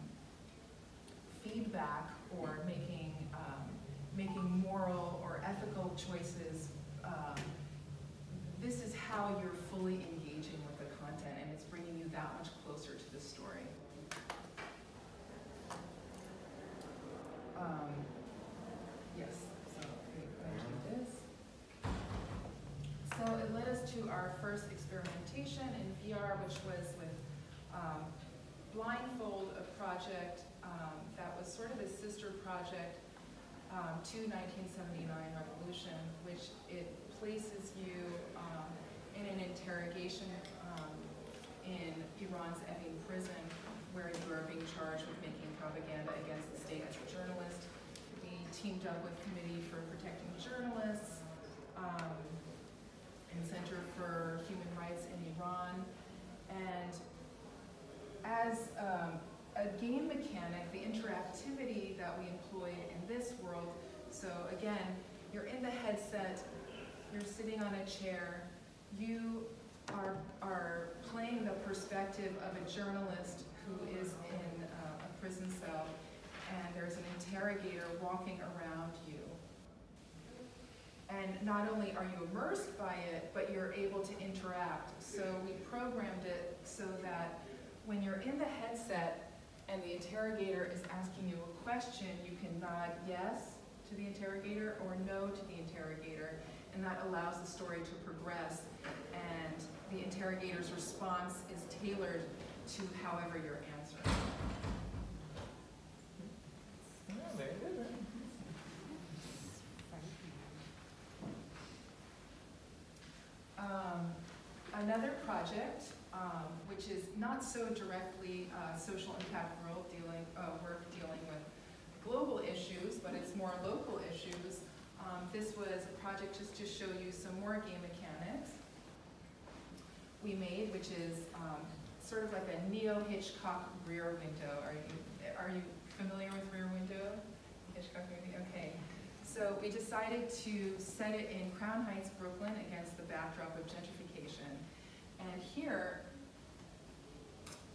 feedback, or making, um, making moral or ethical choices, um, this is how you're fully engaging with the content, and it's bringing you that much closer to the story. Um, yes, so I'm going to do this. So it led us to our first experimentation in V R, which was with um, Blindfold, a project um, that was sort of a sister project um, to nineteen seventy-nine Revolution, which it places you um, in an interrogation um, in Iran's Evin prison, where you are being charged with making propaganda against the state as a journalist. We teamed up with Committee for Protecting Journalists um, and Center for Human Rights in Iran. And as um, a game mechanic, the interactivity that we employed in this world, so again, you're in the headset, you're sitting on a chair, you are, are playing the perspective of a journalist who is in uh, a prison cell, and there's an interrogator walking around you. And not only are you immersed by it, but you're able to interact. So we programmed it so that when you're in the headset and the interrogator is asking you a question, you can nod yes to the interrogator or no to the interrogator, and that allows the story to progress, and the interrogator's response is tailored to however you're answering. Yeah, very good, right? Um, another project, um, which is not so directly uh, social impact world dealing, uh, work dealing with global issues, but it's more local issues. Um, this was a project just to show you some more game mechanics we made, which is um, sort of like a neo-Hitchcock rear window. Are you, are you familiar with Rear Window? Hitchcock movie? Okay. So we decided to set it in Crown Heights, Brooklyn, against the backdrop of gentrification. And here,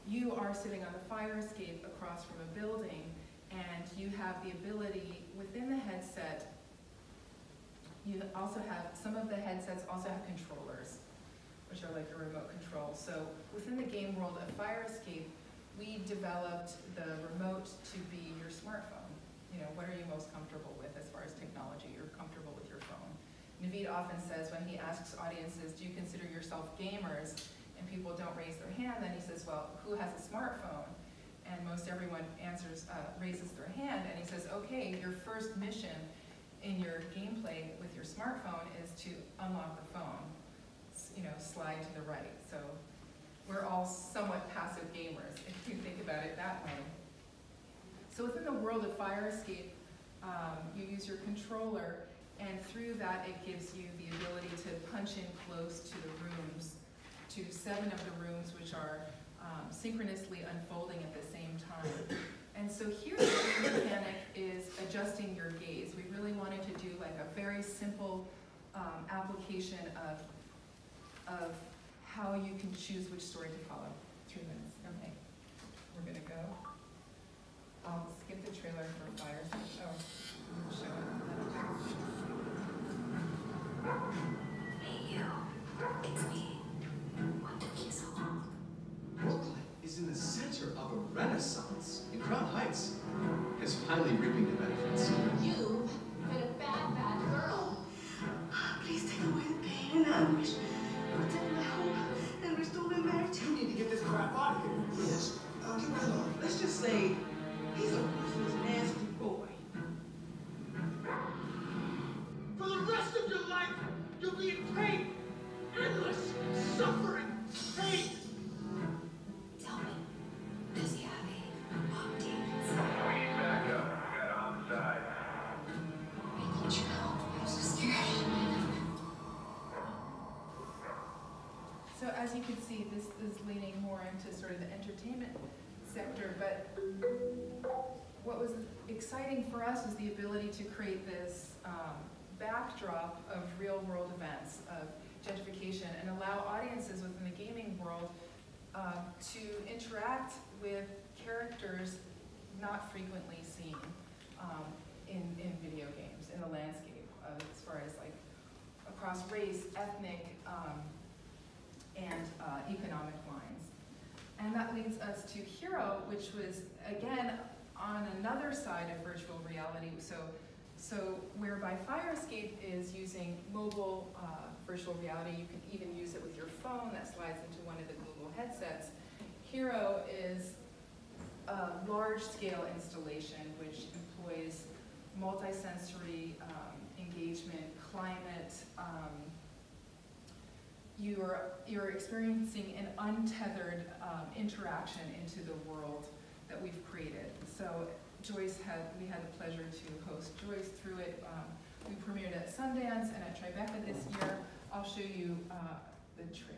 you are sitting on the fire escape across from a building, and you have the ability within the headset. You also have, some of the headsets also have controllers, which are like a remote control. So within the game world of Fire Escape, we developed the remote to be your smartphone. You know, what are you most comfortable with as far as technology? You're comfortable with your phone. Naveed often says when he asks audiences, do you consider yourself gamers? And people don't raise their hand, then he says, well, who has a smartphone? And most everyone answers, uh, raises their hand, and he says, okay, your first mission in your gameplay with your smartphone is to unlock the phone, you know, slide to the right. So we're all somewhat passive gamers, if you think about it that way. So within the world of Fire Escape, um, you use your controller, and through that it gives you the ability to punch in close to the rooms, to seven of the rooms which are um, synchronously unfolding at the same time. And so here the game mechanic is adjusting your gaze. We really wanted to do like a very simple um, application of, of how you can choose which story to follow. Three minutes, okay. We're gonna go. I'll skip the trailer for Fire Escape. Oh, I'm gonna show it. Hey you, it's me. What took you so long? Brooklyn is in the center of a renaissance, and Crown Heights is finally reaping the benefits. You've been a bad, bad girl. Please take away the pain and anguish. Protect my hope and restore my marriage. You need to get this crap out of here. Yes. Uh, let's just say he's a ruthless, nasty boy. For the rest of your life, you'll be in pain. Endless suffering. Pain. Tell me, does he have a update? We need backup. We got a homicide. I need your help. I'm so scared. So as you can see, this is leaning more into sort of the entertainment sector, but what was exciting for us was the ability to create this um, backdrop of real world events, of gentrification, and allow audiences within the gaming world uh, to interact with characters not frequently seen um, in, in video games, in the landscape, uh, as far as like across race, ethnic, um, and uh, economic lines. And that leads us to Hero, which was, again, on another side of virtual reality. So, so whereby Fire Escape is using mobile uh, virtual reality, you can even use it with your phone that slides into one of the Google headsets. Hero is a large-scale installation which employs multisensory um, engagement, climate. Um, you're, you're experiencing an untethered um, interaction into the world that we've created. So Joyce had, we had the pleasure to host Joyce through it. Um, we premiered at Sundance and at Tribeca this year. I'll show you uh, the trailer.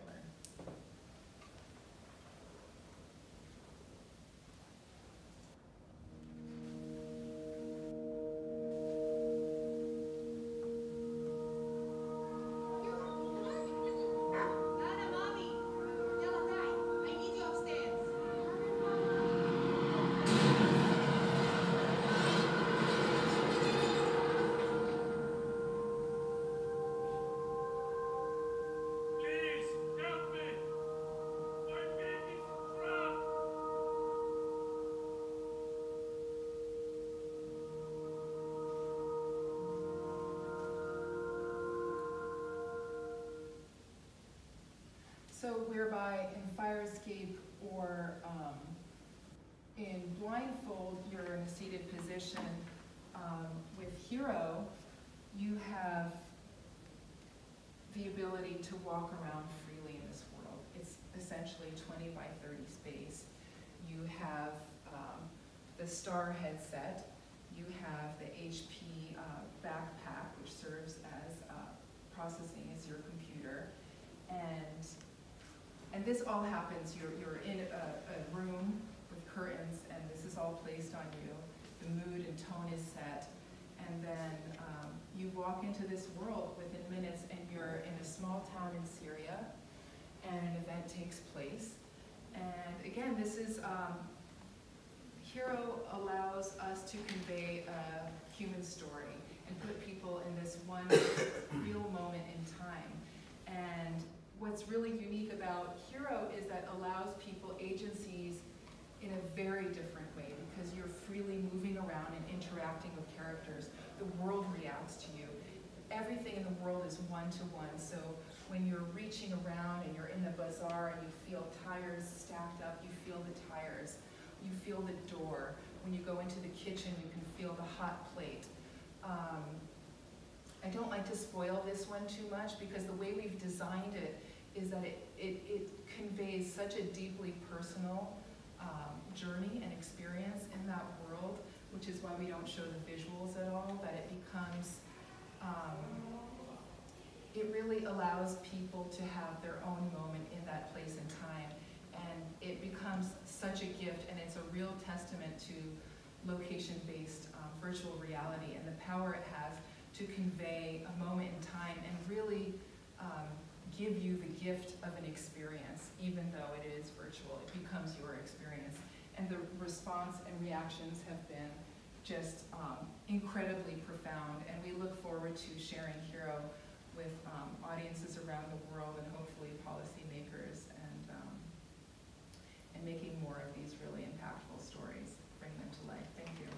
So whereby in Fire Escape or um, in Blindfold, you're in a seated position. Um, with Hero, you have the ability to walk around freely in this world. It's essentially twenty by thirty space. You have um, the Star headset. You have the H P uh, backpack, which serves as uh, processing as your computer. And And this all happens, you're, you're in a, a room with curtains, and this is all placed on you. The mood and tone is set. And then um, you walk into this world within minutes, and you're in a small town in Syria, and an event takes place. And again, this is, um, Hero allows us to convey a human story and put people in this one real moment in time. And what's really unique about Hero is that it allows people agencies in a very different way, because you're freely moving around and interacting with characters. The world reacts to you. Everything in the world is one-to-one, so when you're reaching around and you're in the bazaar and you feel tires stacked up, you feel the tires. You feel the door. When you go into the kitchen, you can feel the hot plate. Um, I don't like to spoil this one too much, because the way we've designed it is that it, it, it conveys such a deeply personal um, journey and experience in that world, which is why we don't show the visuals at all, that it becomes, um, it really allows people to have their own moment in that place and time. And it becomes such a gift, and it's a real testament to location-based um, virtual reality and the power it has to convey a moment in time and really um, give you the gift of an experience, even though it is virtual. It becomes your experience. And the response and reactions have been just um, incredibly profound, and we look forward to sharing Hero with um, audiences around the world and hopefully policymakers, and um, and making more of these really impactful stories, bring them to life. Thank you.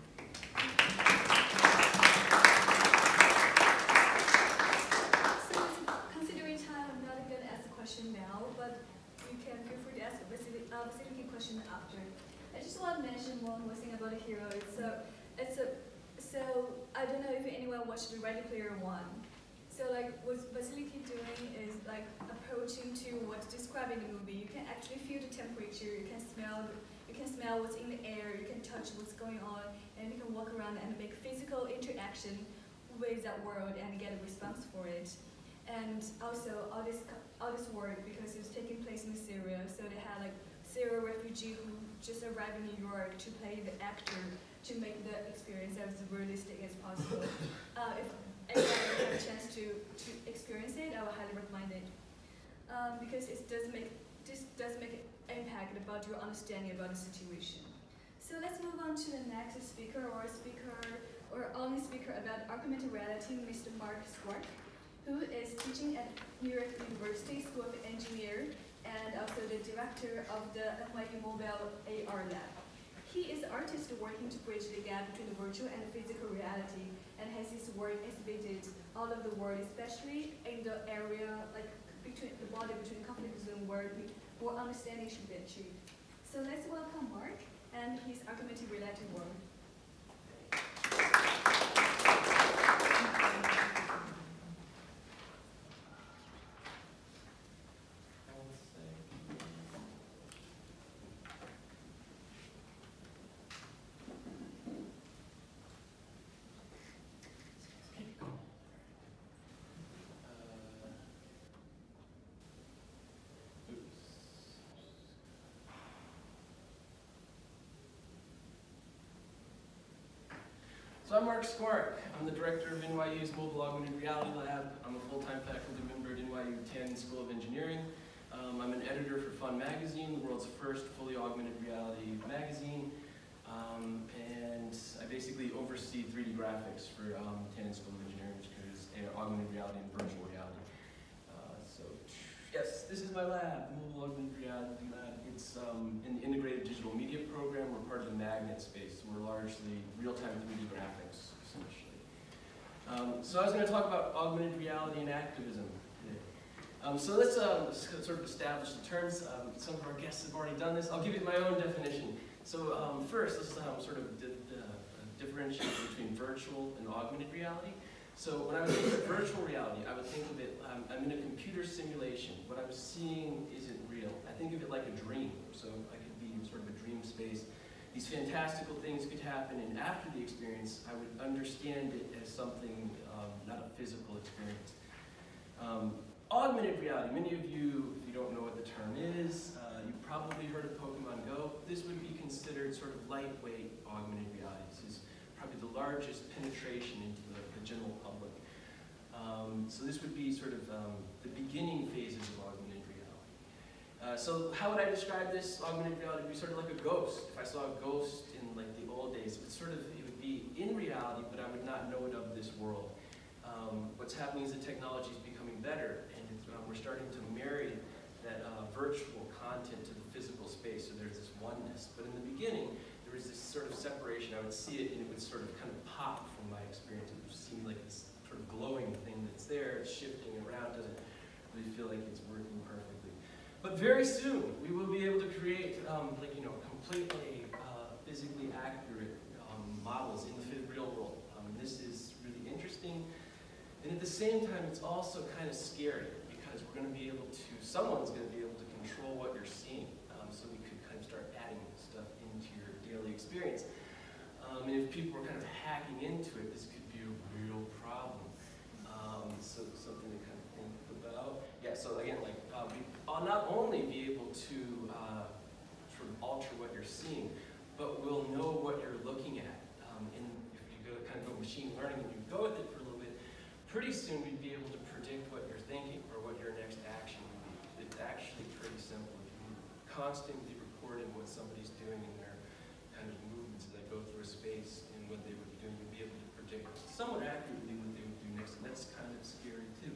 So, considering time, I'm not going to ask a question now, but you can feel free to ask a specific uh, question after. I just want to mention one more thing about a Hero. It's a, it's a, so I don't know if anyone watched the Ready Player One. So like what Vasiliki doing is like approaching to what's described in the movie. You can actually feel the temperature, you can smell, you can smell what's in the air, you can touch what's going on, and you can walk around and make physical interaction with that world and get a response for it. And also all this all this work, because it was taking place in Syria, so they had like Syrian refugee who just arrived in New York to play the actor to make the experience as realistic as possible. Uh, if anyone have a chance to, to experience it, I would highly recommend it. Um, because it does make, this does make an impact about your understanding about the situation. So let's move on to the next speaker, or speaker, or only speaker about augmented reality, Mister Mark Squark, who is teaching at New York University School of Engineering and also the director of the N Y U Mobile A R Lab. He is an artist working to bridge the gap between the virtual and the physical reality, and has his work exhibited all over the world, especially in the area like between the border between conflict zone where more understanding should be achieved. So let's welcome Mark and his augmented reality work. So I'm Mark Squark. I'm the director of N Y U's Mobile Augmented Reality Lab. I'm a full-time faculty member at N Y U Tanton School of Engineering. Um, I'm an editor for Fun Magazine, the world's first fully augmented reality magazine. Um, and I basically oversee three D graphics for um, Tanton School of Engineering, which covers uh, augmented reality and virtual reality. Uh, so yes, this is my lab, the Mobile Augmented Reality Lab. It's um, an integrated digital media program. We're part of the magnet space. So we're largely real-time three D graphics, essentially. Um, so I was going to talk about augmented reality and activism today. Um, so let's, um, let's sort of establish the terms. Um, some of our guests have already done this. I'll give you my own definition. So um, first, let's um, sort of di di differentiate between virtual and augmented reality. So when I was thinking of virtual reality, I would think of it, um, I'm in a computer simulation. What I'm seeing isn't real. I think of it like a dream. So I could be in sort of a dream space. These fantastical things could happen, and after the experience, I would understand it as something, um, not a physical experience. Um, augmented reality, many of you, if you don't know what the term is, uh, you've probably heard of Pokemon Go. This would be considered sort of lightweight augmented reality. This is probably the largest penetration into the, the general public. Um, so this would be sort of um, the beginning phases of augmented reality. Uh, so how would I describe this augmented reality? It would be sort of like a ghost. If I saw a ghost in like the old days, it would sort of, it would be in reality, but I would not know it of this world. Um, what's happening is the technology is becoming better, and it's, um, we're starting to marry that uh, virtual content to the physical space, so there's this oneness. But in the beginning, there was this sort of separation. I would see it, and it would sort of kind of pop from my experience. It would seem like this sort of glowing thing that's there, it's shifting around, doesn't really feel like it's working perfectly. But very soon, we will be able to create, um, like, you know, completely uh, physically accurate um, models in the real world. Um, this is really interesting. And at the same time, it's also kind of scary because we're going to be able to, someone's going to be able to control what you're seeing. Um, so we could kind of start adding stuff into your daily experience. Um, and if people were kind of hacking into it, this could be a real problem. Um, so something to kind of think about. Yeah, so again, like, uh, we, I'll not only be able to uh, sort of alter what you're seeing, but we'll know what you're looking at. Um, and if you go kind of go machine learning and you go with it for a little bit, pretty soon we'd be able to predict what you're thinking or what your next action would be. It's actually pretty simple. If you constantly recording what somebody's doing in their kind of movements as they go through a space and what they would be doing, you'd be able to predict somewhat accurately what they would do next, and that's kind of scary too.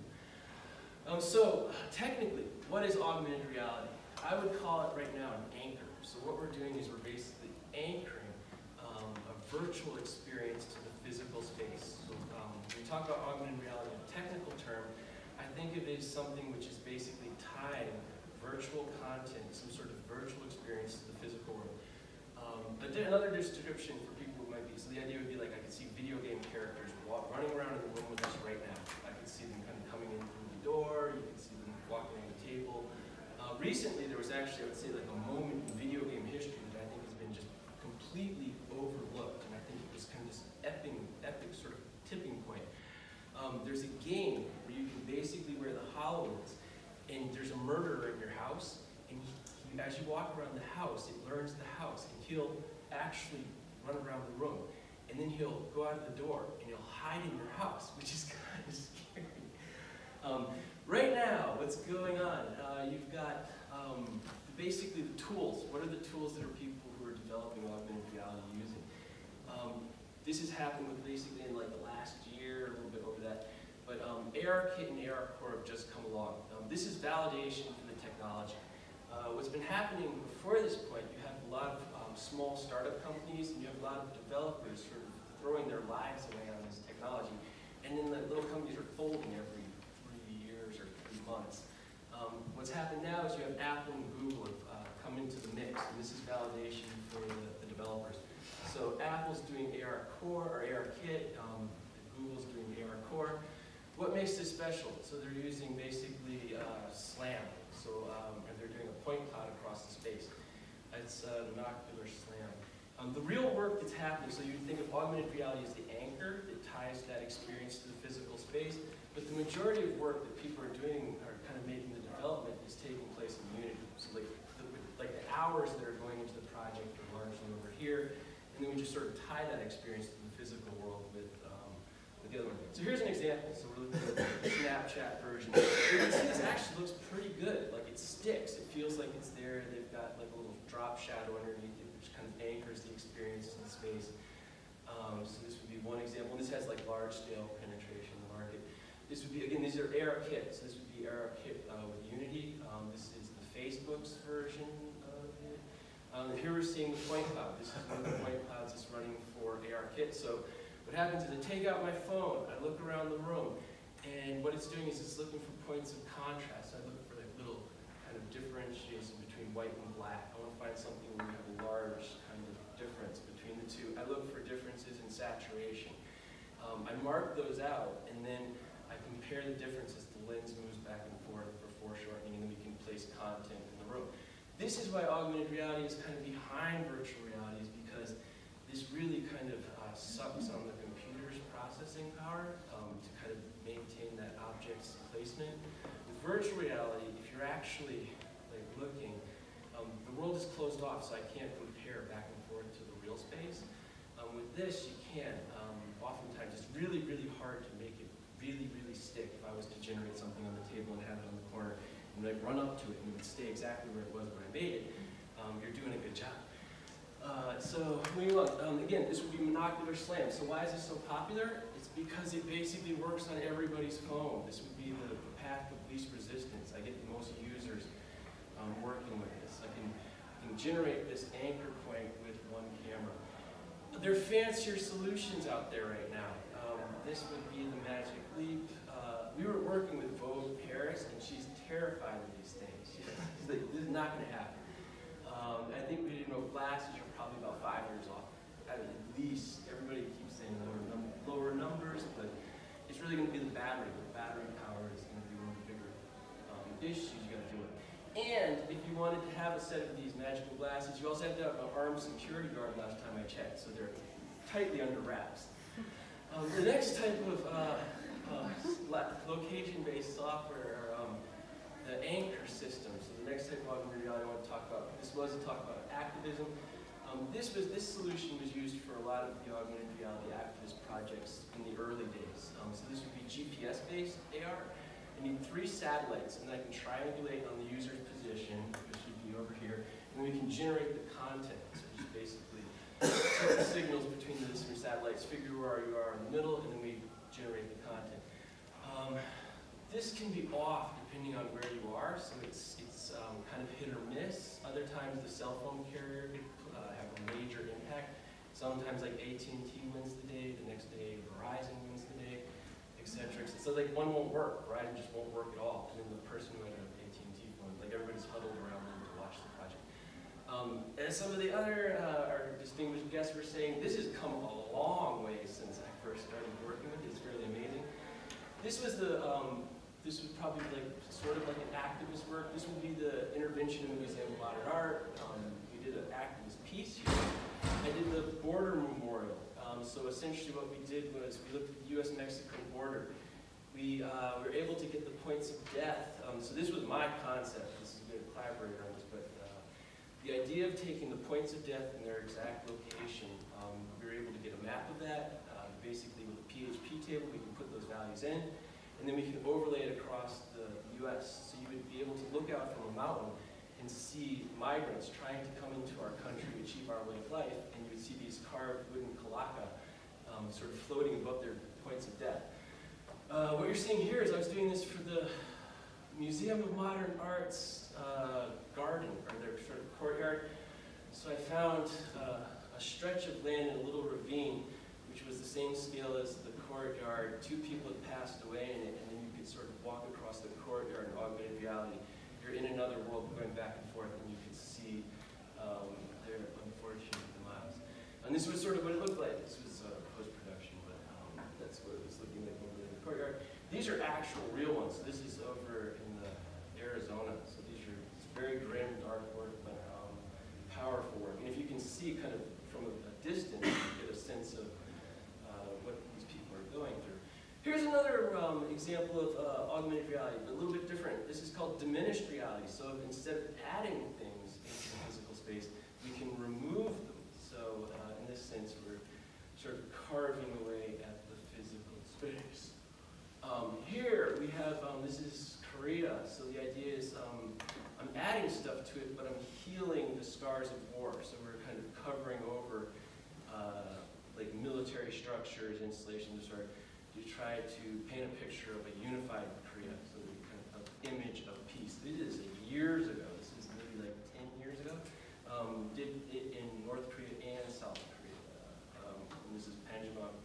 Um, so, technically, what is augmented reality? I would call it right now an anchor. So what we're doing is we're basically anchoring um, a virtual experience to the physical space. So um, when we talk about augmented reality in a technical term, I think of it as something which is basically tying virtual content, some sort of virtual experience to the physical world. Um, but then another description for people who might be, so the idea would be like I could see video game characters walk, running around in the room with us right now. I could see them kind of coming in through the door, you can see them walking on the table. Uh, recently there was actually, I would say, like a moment in video game history that I think has been just completely overlooked, and I think it was kind of this epic, epic sort of tipping point. Um, there's a game where you can basically wear the HoloLens, and there's a murderer in your house, and he, he, as you walk around the house, it learns the house, and he'll actually run around the room, and then he'll go out of the door, and he'll hide in your house, which is kind of scary. Um, right now, what's going on? Uh, you've got um, basically the tools. What are the tools that are people who are developing augmented reality using? Um, this has happened with basically in like the last year, a little bit over that. But um, ARKit and ARCore have just come along. Um, this is validation for the technology. Uh, what's been happening before this point, you have a lot of um, small startup companies, and you have a lot of developers sort of throwing their lives away on this technology. And then the little companies are folding every three years or three months. Um, what's happened now is you have Apple and Google have uh, come into the mix, and this is validation for the, the developers. So Apple's doing ARCore or ARKit, um, Google's doing ARCore. What makes this special? So they're using basically uh, SLAM. So um, and they're doing a point cloud across the space. It's uh, an ocular SLAM. Um, the real work that's happening, so you think of augmented reality as the anchor that ties that experience to the physical space, but the majority of work that people are doing, are kind of making the development, is taking place in Unity. So like the, like the hours that are going into the project are largely over here, and then we just sort of tie that experience to the physical world with, um, with the other one. So here's an example. So we're looking at the Snapchat version. You can see this actually looks pretty good. Like it sticks. It feels like it's there. They've got like a little drop shadow underneath it, which kind of anchors the experience in the space. Um, so this would be one example. This has like large-scale penetration in the market. This would be, again, these are ARKit. So this would be ARKit uh, with Unity. Um, this is the Facebook's version of it. Um, here we're seeing the point cloud. This is one of the point clouds that's running for ARKit. So what happens is I take out my phone, I look around the room, and what it's doing is it's looking for points of contrast. I look for like little kind of differentiation between white and black. I want to find something where you have a large kind of difference between the two. I look for differences in saturation. Um, I mark those out, and then I compare the differences. The lens moves back and forth for foreshortening, and then we can place content in the room. This is why augmented reality is kind of behind virtual reality, is because this really kind of uh, sucks on the computer's processing power um, to kind of maintain that object's placement. With virtual reality, if you're actually like looking, um, the world is closed off, so I can't compare back and forth to the real space. Um, with this, you can. Um, oftentimes, it's really, really hard to make it really, really stick. If I was to generate something on the table and have it on the corner, and like run up to it and it would stay exactly where it was when I made it, um, you're doing a good job. Uh, so moving on, um, again, this would be monocular slam. So why is this so popular? It's because it basically works on everybody's phone. This would be the, the path of least resistance. I get the most users um, working with this. I can, I can generate this anchor point with one camera. There are fancier solutions out there right now. Um, this would be the Magic Leap. Uh, we were working with Vogue Paris, and she's terrified of these things. She's like, this is not going to happen. Um, I think we, you know, glasses are probably about five years off. I mean, at least everybody keeps saying lower, num lower numbers, but it's really going to be the battery. The battery power is going to be one of the bigger um, issues you got to deal with. And if you wanted to have a set of these magical glasses, you also have to have an armed security guard last time I checked, so they're tightly under wraps. Um, the next type of uh, uh, location-based software are um, the anchor system. So the next type of augmented reality I want to talk about, this was a talk about activism. Um, this, was, this solution was used for a lot of the augmented reality activist projects in the early days. Um, so this would be G P S-based A R. I need three satellites, and I can triangulate on the user's position, which would be over here, and we can generate the content, so just basically set the signals between the different satellites, figure where you are in the middle, and then we generate the content. Um, this can be off depending on where you are, so it's, it's um, kind of hit or miss. Other times the cell phone carrier could uh, have a major impact. Sometimes like A T and T wins the day, the next day Verizon wins the day, et cetera. So like one won't work, right? It just won't work at all. And then the person who had an A T and T phone, like everybody's huddled around them to watch the project. Um, and some of the other, uh, our distinguished guests were saying, this has come a long way since I first started working with it. It's fairly amazing. This was the, um, this was probably like, sort of like an activist work. This would be the intervention in the Museum of Modern Art. Um, we did an activist piece here. I did the border memorial. Um, so essentially what we did was we looked at the U S Mexican border. We uh, were able to get the points of death. Um, so this was my concept. This is a good collaborator on this, but uh, the idea of taking the points of death and their exact location, um, we were able to get a map of that. Uh, basically with a P H P table, we can put those values in, and then we can overlay it across the U S So you would be able to look out from a mountain and see migrants trying to come into our country to achieve our way of life, and you would see these carved wooden kalaka um, sort of floating above their points of death. Uh, what you're seeing here is I was doing this for the Museum of Modern Art's uh, garden, or their sort of courtyard. So I found uh, a stretch of land in a little ravine, which was the same scale as the courtyard. Two people had passed away in it, and then you could sort of walk across the courtyard in augmented reality. You're in another world going back and forth, and you could see um, their unfortunate demise. And this was sort of what it looked like. This was uh, post-production, but um, that's what it was looking like over in the courtyard. These are actual real ones. This is over in the Arizona. So these are it's very grim, dark work, but um, powerful work. And if you can see kind of from a, a distance, you get a sense of uh, what these people are going through. Here's another um, example of uh, augmented reality, but a little bit different. This is called diminished reality. So instead of adding things into the physical space, we can remove them. So uh, in this sense, we're sort of carving away at the physical space. Um, here we have, um, this is Korea. So the idea is um, I'm adding stuff to it, but I'm healing the scars of war. So we're kind of covering over uh, like military structures, installations, or to try to paint a picture of a unified Korea, so the kind of image of peace. This is years ago. This is maybe like ten years ago. Um, did it in North Korea and South Korea. Uh, um, and this is Panjimam.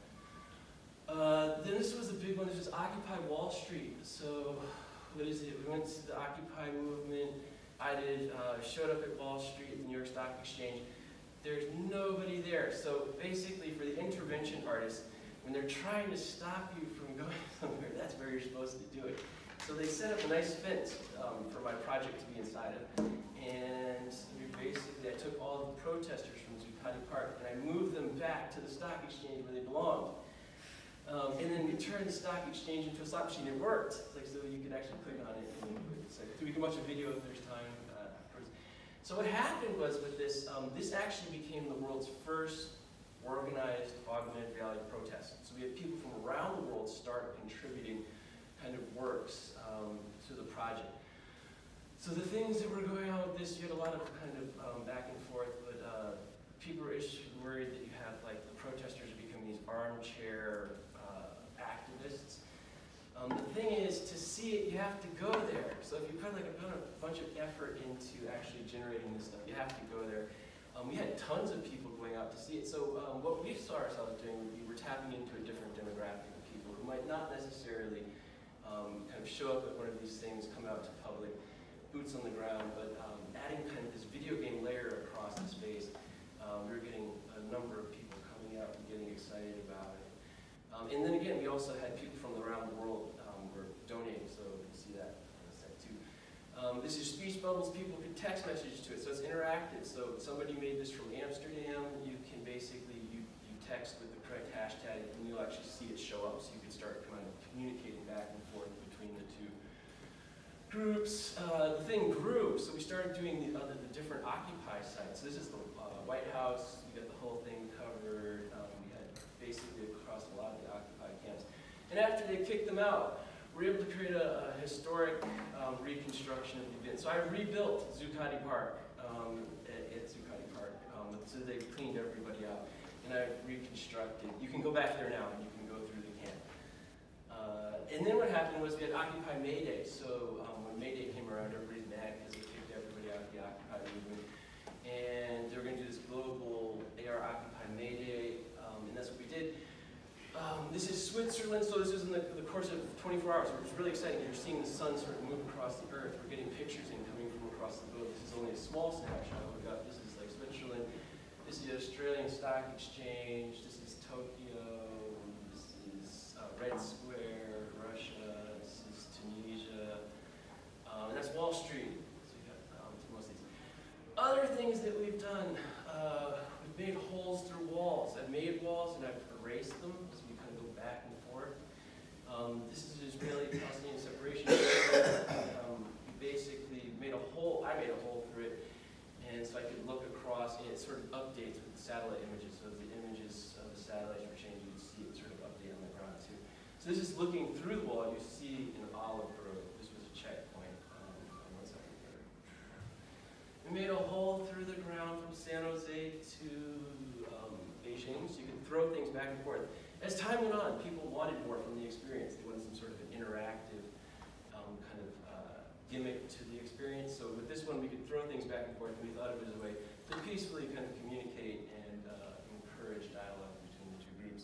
Uh, then this was a big one. This was Occupy Wall Street. So what is it? We went to the Occupy movement. I did uh, showed up at Wall Street, the New York Stock Exchange. There's nobody there. So basically, for the intervention artists, when they're trying to stop you from going somewhere, that's where you're supposed to do it. So they set up a nice fence um, for my project to be inside of. And we basically, I took all the protesters from Zuccotti Park and I moved them back to the stock exchange where they belonged. Um, and then we turned the stock exchange into a slot machine. It worked. It's like, so you could actually click on it. And it's like, so we can watch a video if there's time uh, afterwards. So what happened was with this, um, this actually became the world's first organized augmented reality protest. So we had people from around the world start contributing kind of works um, to the project. So the things that were going on with this, you had a lot of kind of um, back and forth, but uh, people were worried that you have like the protesters are becoming these armchair uh, activists. Um, the thing is, to see it, you have to go there. So if you put like a, put a bunch of effort into actually generating this stuff, you have to go there. Um, we had tons of people going out to see it. So um, what we saw ourselves doing, we were tapping into a different demographic of people who might not necessarily um, kind of show up at one of these things, come out to public, boots on the ground, but um, adding kind of this video game layer across the space. Um, we were getting a number of people coming out and getting excited about it. Um, and then again, we also had people from around the world um, were donating, so you can see that in a sec too. Um, this is speech bubbles. People could text message to it, so it's interactive. So somebody made this from Amsterdam. You can basically, you, you text with the correct hashtag, and you'll actually see it show up, so you can start kind of communicating back and forth between the two groups. Uh, the thing grew, so we started doing the other, the different Occupy sites. So this is the uh, White House. We got the whole thing covered. Um, we had basically across a lot of the Occupy camps. And after they kicked them out, we were able to create a, a historic um, reconstruction of the event. So I rebuilt Zuccotti Park um, at, at Zuccotti Park. Um, so they cleaned everybody out, and I reconstructed. You can go back there now, and you can go through the camp. Uh, and then what happened was we had Occupy May Day. So um, when May Day came around, everybody's mad because they kicked everybody out of the Occupy movement. And they were going to do this global A R Occupy May Day, um, and that's what we did. Um, this is Switzerland, so this is in the, the course of twenty-four hours. It was really exciting. You're seeing the sun sort of move across the earth. We're getting pictures in coming from across the globe. This is only a small snapshot. We got this is like Switzerland. This is the Australian Stock Exchange. This is Tokyo. This is uh, Red Square, Russia. This is Tunisia. Um, and that's Wall Street. So we got um, most of these. Other things that we've done. Uh, we've made holes through walls. I've made walls and I've erased them, so we kind of go back and forth. Um, this is Israeli-Palestinian separation. Um, we basically made a hole, I made a hole through it, and so I could look across, and it sort of updates with the satellite images. So as the images of the satellites were changing, you'd see it sort of update on the ground too. So this is looking through the wall, you see an olive grove. This was a checkpoint. Um, one second here. We made a hole through the ground from San Jose to um, Beijing, so you could throw things back and forth. As time went on, people wanted more from the experience. They wanted some sort of an interactive um, kind of uh, gimmick to the experience. So with this one, we could throw things back and forth, and we thought of it as a way to peacefully kind of communicate and uh, encourage dialogue between the two groups.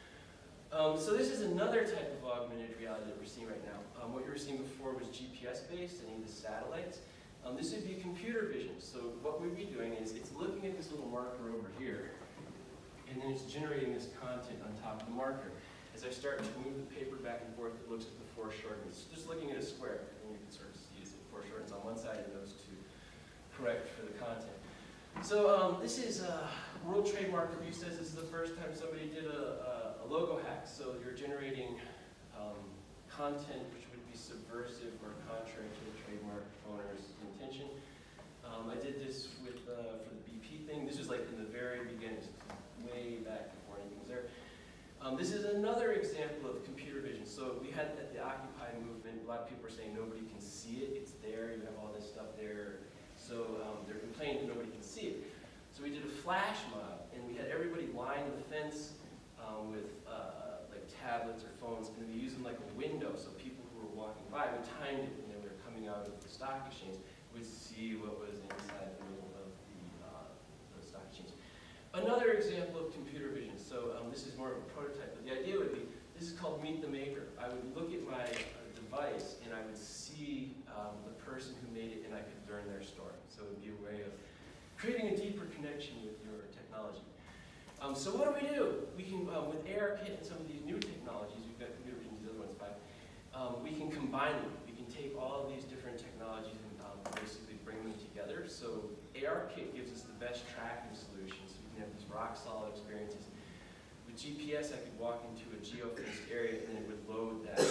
Um, so this is another type of augmented reality that we're seeing right now. Um, what you were seeing before was G P S-based, and the satellites. Um, this would be computer vision. So what we'd be doing is it's looking at this little marker over here, and then it's generating this content on top of the marker. As I start to move the paper back and forth, it looks at the foreshortenings. Just looking at a square, and you can sort of see the foreshortenings on one side and those two correct for the content. So um, this is uh, World Trademark Review says this is the first time somebody did a, a, a logo hack. So you're generating um, content which would be subversive or contrary to the trademark owner's intention. Um, I did this with uh, for the B P thing. This was like in the very beginning, way back before anything was there. Um, this is another example of computer vision. So we had at the Occupy movement, a lot of people are saying nobody can see it. It's there. You have all this stuff there. So um, they're complaining that nobody can see it. So we did a flash mob, and we had everybody line the fence um, with uh, like tablets or phones, and we used them like a window, so people who were walking by, we timed it when they were coming out of the stock exchange, would see what was inside the middle of the, uh, the stock exchange. Another example of computer vision. So um, this is more of a prototype, but the idea would be, this is called Meet the Maker. I would look at my uh, device, and I would see um, the person who made it, and I could learn their story. So it would be a way of creating a deeper connection with your technology. Um, so what do we do? We can, um, with ARKit and some of these new technologies, we've got computer vision, these other ones, five, um, we can combine them. We can take all of these different technologies and um, basically bring them together. So ARKit gives us the best tracking solution, so we can have these rock-solid experiences. With G P S, I could walk into a geo-fenced area, and it would load that.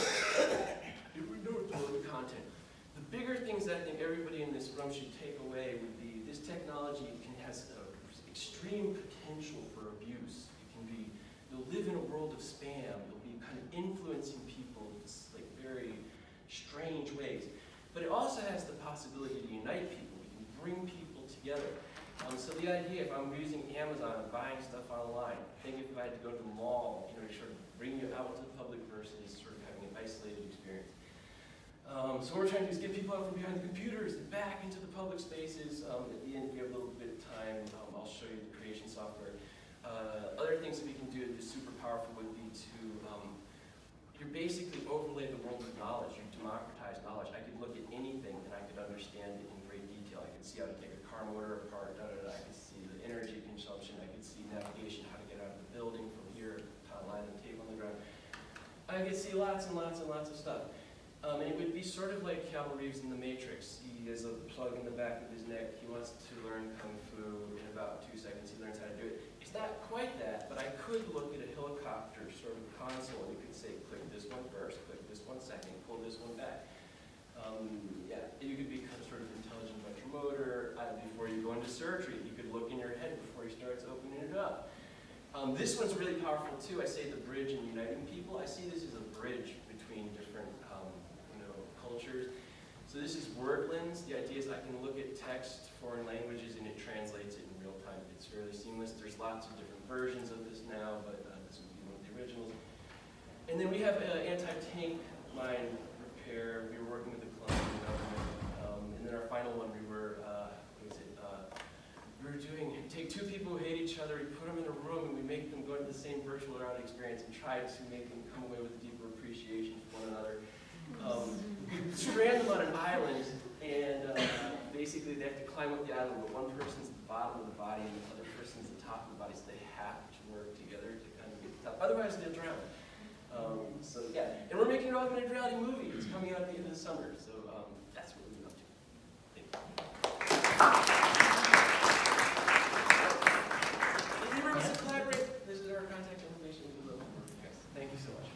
It would load the content. The bigger things that I think everybody in this room should take away would be this technology can has uh, extreme potential for abuse. It can be, you'll live in a world of spam. You'll be kind of influencing people in like very strange ways. But it also has the possibility to unite people. We can bring people together. Um, so the idea, if I'm using Amazon and buying stuff online, think if I had to go to the mall, you know, to sort of bring you out to the public versus sort of having an isolated experience. Um, so what we're trying to do is get people out from behind the computers and back into the public spaces. Um, at the end, we have a little bit of time. Um, I'll show you the creation software. Uh, other things that we can do that is super powerful would be to, um, you basically overlay the world with knowledge. You democratize knowledge. I could look at anything and I could understand it in great detail. I could see how to take a car motor apart, da, da, da. I could see the energy consumption. I could see navigation, how to get out of the building from here, to line the tape on the ground. I could see lots and lots and lots of stuff. Um, and it would be sort of like Keanu Reeves in The Matrix. He has a plug in the back of his neck. He wants to learn Kung Fu. In about two seconds, he learns how to do it. It's not quite that, but I could look at a helicopter sort of console and you could say, click this one first, click this one second, pull this one back. Um, yeah, you could be sort of intelligent motor. Uh, before you go into surgery, you could look in your head before he starts opening it up. Um, this one's really powerful too. I say the bridge and uniting people. I see this as a bridge between different um, you know, cultures. So this is Wordlens. The idea is I can look at text, foreign languages, and it translates it in real time. It's fairly seamless. There's lots of different versions of this now, but uh, this would be one of the originals. And then we have uh, anti-tank mine repair. We were working with the Colombian government. Um, and then our final one, we were, uh, what is it? Uh, we were doing, take two people who hate each other, we put them in a room, and we make them go into the same virtual reality experience and try to make them come away with a deeper appreciation for one another. Um, we strand them on an island, and uh, basically they have to climb up the island, but one person's at the bottom of the body and the other person's at the top of the body, so they have to work together to kind of get to the top. Otherwise, they'll drown. Um, so yeah, and we're making an augmented reality movie. It's coming out at the end of the summer, so um, that's what we're up to. Thank you. If you ever want to collaborate, this is our contact information. Thank you so much.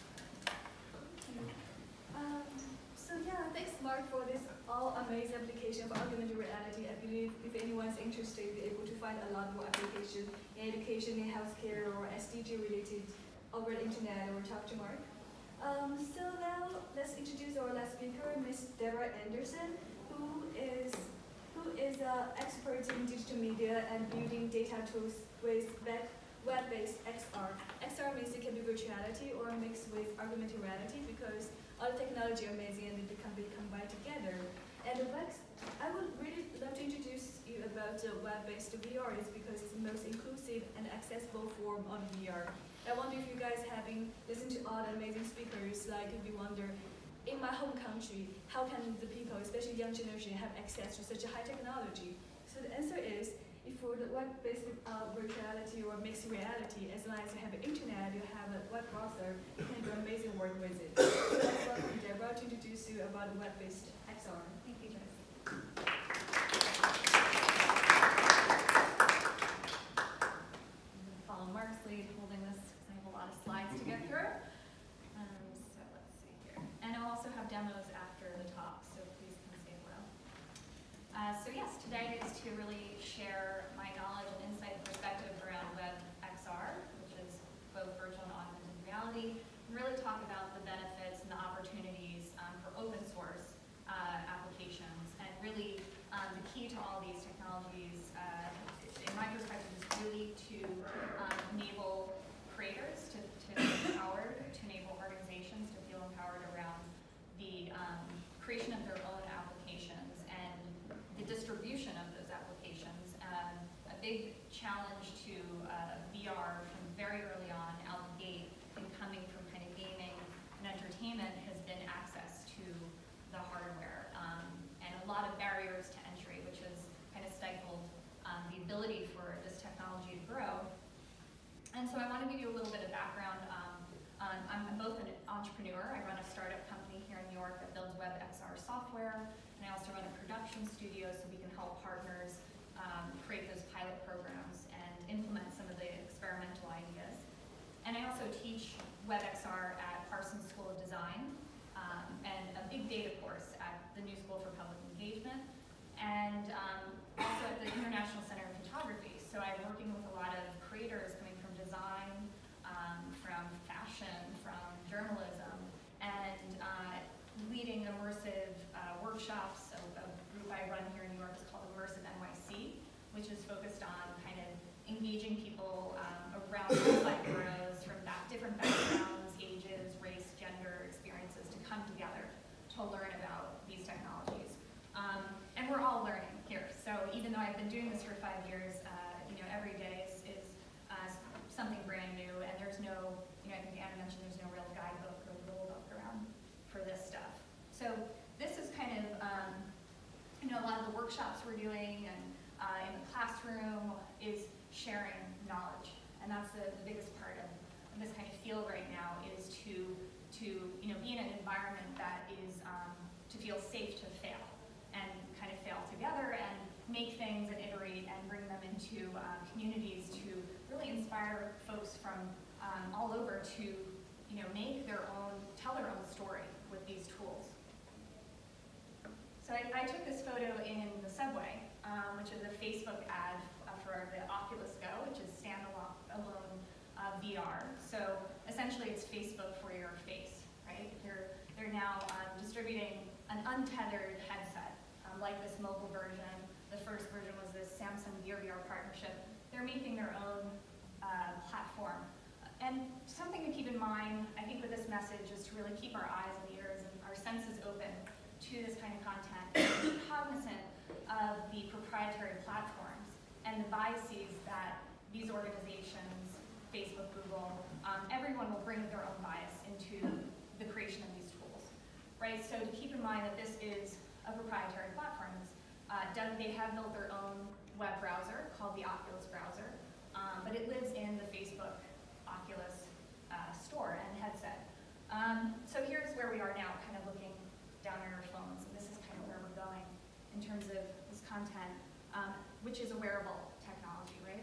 Um, so yeah, thanks Mark for this all amazing application of augmented reality. I believe if anyone's interested, you'll be able to find a lot more applications in education, in healthcare, or S D G related over the internet, or talk to Mark. Um, so now let's introduce our last speaker, Miz Deborah Anderson, who is who is an expert in digital media and building data tools with web-based X R. X R means it can be virtual reality or mixed with augmented reality because all the technology are amazing and they can be combined together. And the web, I would really love to introduce you about the web-based V R is because it's the most inclusive and accessible form of V R. I wonder if you guys, having listened to all the amazing speakers, like if you wonder, in my home country, how can the people, especially young generation, have access to such a high technology? So the answer is, if for the web-based uh, virtual reality or mixed reality, as long as you have the internet, you have a web browser, you can do amazing work with it. So let's welcome Deborah to introduce you about web-based X R. Thank you, guys. Follow Mark's lead, holding this because I have a lot of slides to get through. Um, so let's see here. And I'll also have demos after the talk, so please come say hello. Uh, so yes, today is to really share my knowledge and insight and perspective around Web X R, which is both virtual and augmented reality, and really talk about the benefits and the opportunities um, for open source uh, applications. And really, um, the key to all these technologies, uh, in my perspective, is really to um, enable creators to, to be empowered, to enable organizations to feel empowered around the um, creation of their own applications and the distribution of those applications. Um, a big challenge to uh, V R from very early on, out the gate, and coming from kind of gaming and entertainment, has been access to the hardware um, and a lot of barriers to entry, which has kind of stifled um, the ability for this technology to grow. And so I want to give you a little bit of background. Um, um, I'm, I'm both an entrepreneur. I run a startup company here in New York that builds Web X R software, and I also run a production studio so we can help partners um, create those pilot programs and implement some of the experimental ideas. And I also teach Web X R at Parsons School of Design um, and a big data course at the New School for Public Engagement, and um, also at the International Center of Photography. So I'm working with a lot of creators coming from design, um, from fashion, from journalism, and uh, leading immersive uh, workshops workshops. So a group I run here in New York is called Immersive N Y C, which is focused on kind of engaging people um, around like boroughs from back, different backgrounds, ages, race, gender, experiences to come together to learn about these technologies. Um, and we're all learning here. So even though I've been doing this for five years, uh, you know, every day is, is uh, something brand new, and there's no, you know, I think Anna mentioned there's no real guidebook or rule book around for this stuff. So this is kind of, um, you know, a lot of the workshops we're doing and uh, in the classroom is sharing knowledge. And that's the, the biggest part of this kind of field right now is to, to you know, be in an environment that is um, to feel safe to fail and kind of fail together and make things and iterate and bring them into uh, communities to really inspire folks from um, all over to, you know, make their own, tell their own story with these tools. So I, I took this photo in the subway, um, which is a Facebook ad uh, for the Oculus Go, which is standalone uh, V R. So essentially it's Facebook for your face, right? They're, they're now um, distributing an untethered headset, um, like this mobile version. The first version was this Samsung Gear V R partnership. They're making their own uh, platform. And something to keep in mind, I think with this message, is to really keep our eyes and ears and our senses open to this kind of content, and be cognizant of the proprietary platforms and the biases that these organizations, Facebook, Google, um, everyone will bring their own bias into the creation of these tools, right? So to keep in mind that this is a proprietary platform. It's, uh, done, they have built their own web browser called the Oculus browser, um, but it lives in the Facebook Oculus uh, store and headset. Um, so here's where we are now, kind of looking down at our phones, and this is kind of where we're going in terms of this content, um, which is a wearable technology, right?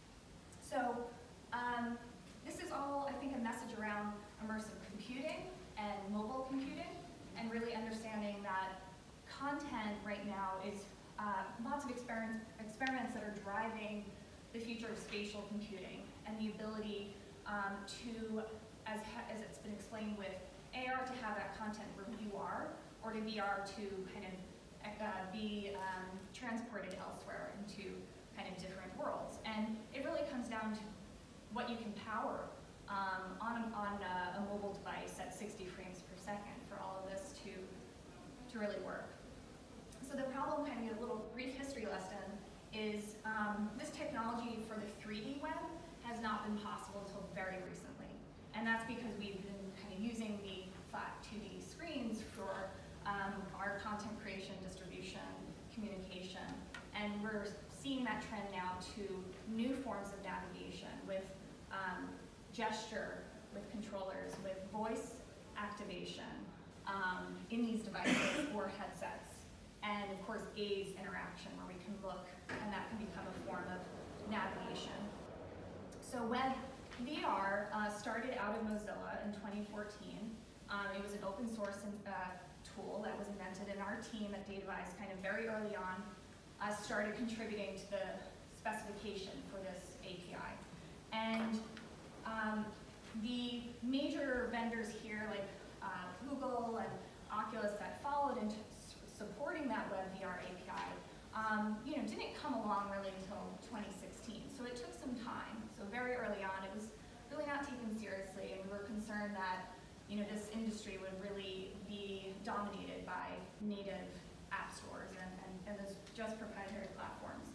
So um, this is all, I think, a message around immersive computing and mobile computing, and really understanding that content right now is uh, lots of experiments, experiments that are driving the future of spatial computing and the ability um, to, as, as it's been explained with A R, to have that content where you are, or to V R to kind of uh, be um, transported elsewhere into kind of different worlds. And it really comes down to what you can power um, on, on a, a mobile device at sixty frames per second for all of this to, to really work. So the problem, kind of a little brief history lesson, is um, this technology for the three D web has not been possible until very recently. And that's because we've been kind of using the flat two D screens for um, our content creation, distribution, communication. And we're seeing that trend now to new forms of navigation with um, gesture, with controllers, with voice activation um, in these devices or headsets. And of course, gaze interaction, where we can look, and that can become a form of navigation. So Web V R uh, started out of Mozilla in twenty fourteen. Um, it was an open source uh, tool that was invented, and our team at Datavise, kind of very early on, uh, started contributing to the specification for this A P I. And um, the major vendors here, like uh, Google and Oculus, that followed into supporting that Web V R A P I, um, you know, didn't come along really until twenty sixteen. So it took some time. So very early on, it was really not taken seriously, and we were concerned that, you know, this industry would really be dominated by native app stores and, and, and those just proprietary platforms.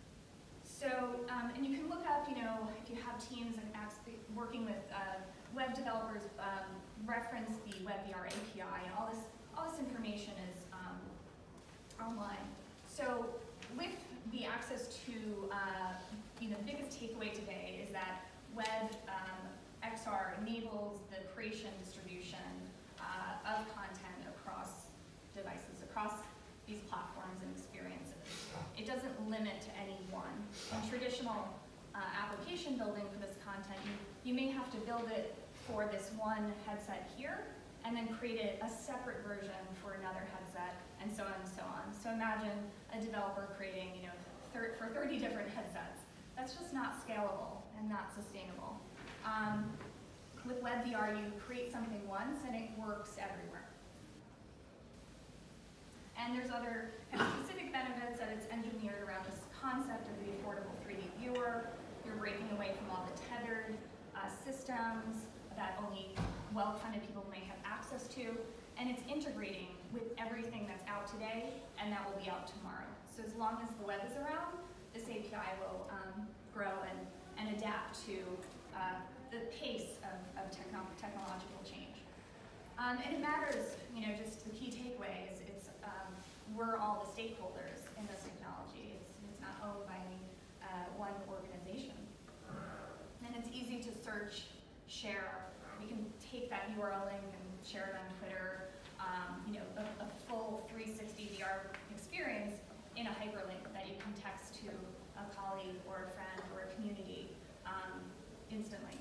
So, um, and you can look up, you know, if you have teams and apps working with uh, web developers, um, reference the Web V R A P I, and all this, all this information is um, online. So with the access to, uh, you know, the biggest takeaway today is that Web um, X R enables the creation, distribution uh, of content across devices, across these platforms and experiences. It doesn't limit to any one. In traditional uh, application building for this content, you, you may have to build it for this one headset here, and then create it a separate version for another headset, and so on and so on. So imagine a developer creating, you know, thir for thirty different headsets. That's just not scalable and not sustainable. Um, with Web V R, you create something once and it works everywhere. And there's other kind of specific benefits that it's engineered around this concept of the affordable three D viewer. You're breaking away from all the tethered uh, systems that only well-funded people may have access to. And it's integrating with everything that's out today and that will be out tomorrow. So as long as the web is around, this A P I will um, grow and, and adapt to uh, the pace of, of techno technological change. Um, and it matters, you know, just the key takeaway is it's, um, we're all the stakeholders in this technology. It's, it's not owned by any uh, one organization. And it's easy to search, share. We can take that U R L link and share it on Twitter. Um, you know, a, a full three sixty V R experience in a hyperlink that you can text to a colleague or a friend or a community um, instantly.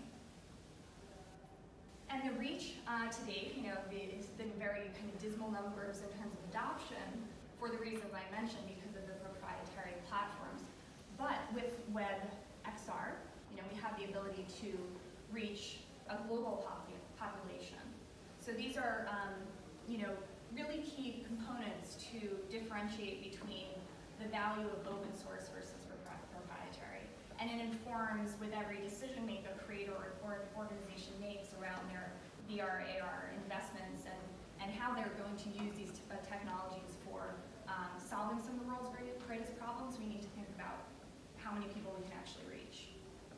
And the reach uh, to date, you know, has been very kind of dismal numbers in terms of adoption for the reasons I mentioned because of the proprietary platforms. But with WebXR, you know, we have the ability to reach a global popu population. So these are, um, you know, really key components to differentiate between the value of open source versus proprietary. And it informs with every decision maker, creator, or organization makes around their V R, A R investments and, and how they're going to use these uh, technologies for um, solving some of the world's greatest, greatest problems. We need to think about how many people we can actually reach.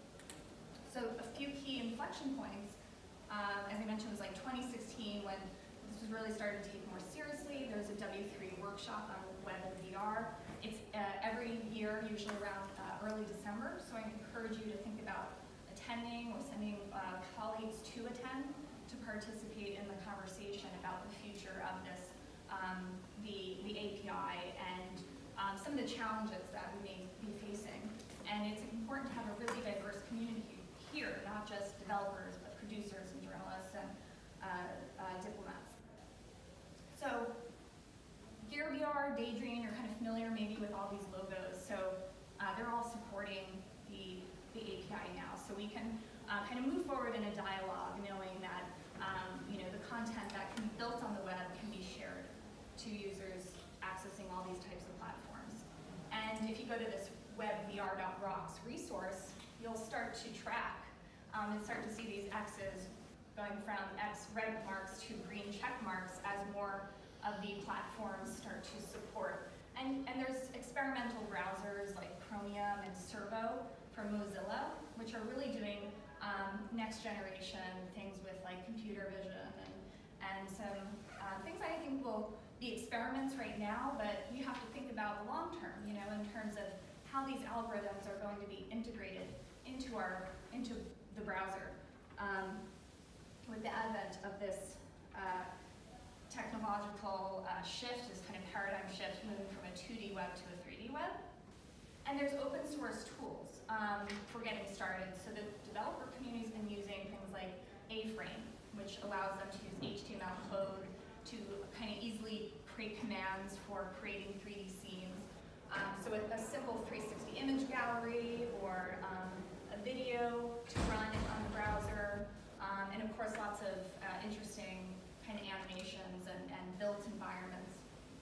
So a few key inflection points, um, as I mentioned, was like twenty sixteen when this was really starting to take more seriously. There was a W three workshop on web and V R. It's uh, every year, usually around uh, early December, so I encourage you to think about attending or sending uh, colleagues to attend to participate in the conversation about the future of this, um, the, the A P I and um, some of the challenges that we may be facing. And it's important to have a really diverse community here, not just developers, but producers and journalists and uh, uh, diplomats. So, Gear V R, Daydream, you're kind of familiar maybe with all these logos. So uh, they're all supporting the, the A P I now. So we can uh, kind of move forward in a dialogue knowing that um, you know, the content that can be built on the web can be shared to users accessing all these types of platforms. And if you go to this web V R dot rocks resource, you'll start to track um, and start to see these X's going from X red marks to green check marks as more of the platforms start to support. And, and there's experimental browsers like Chromium and Servo from Mozilla, which are really doing um, next generation things with like computer vision and, and some uh, things I think will be experiments right now, but you have to think about the long term, you know, in terms of how these algorithms are going to be integrated into our, into the browser. Um, with the advent of this uh, technological uh, shift, this kind of paradigm shift, moving from a two D web to a three D web. And there's open source tools um, for getting started. So the developer community's been using things like A-Frame, which allows them to use H T M L code to kind of easily create commands for creating three D scenes. Um, so a, a simple three sixty image gallery or um, a video to run on the browser, um, and of course lots of uh, interesting kind of animations and, and built environments.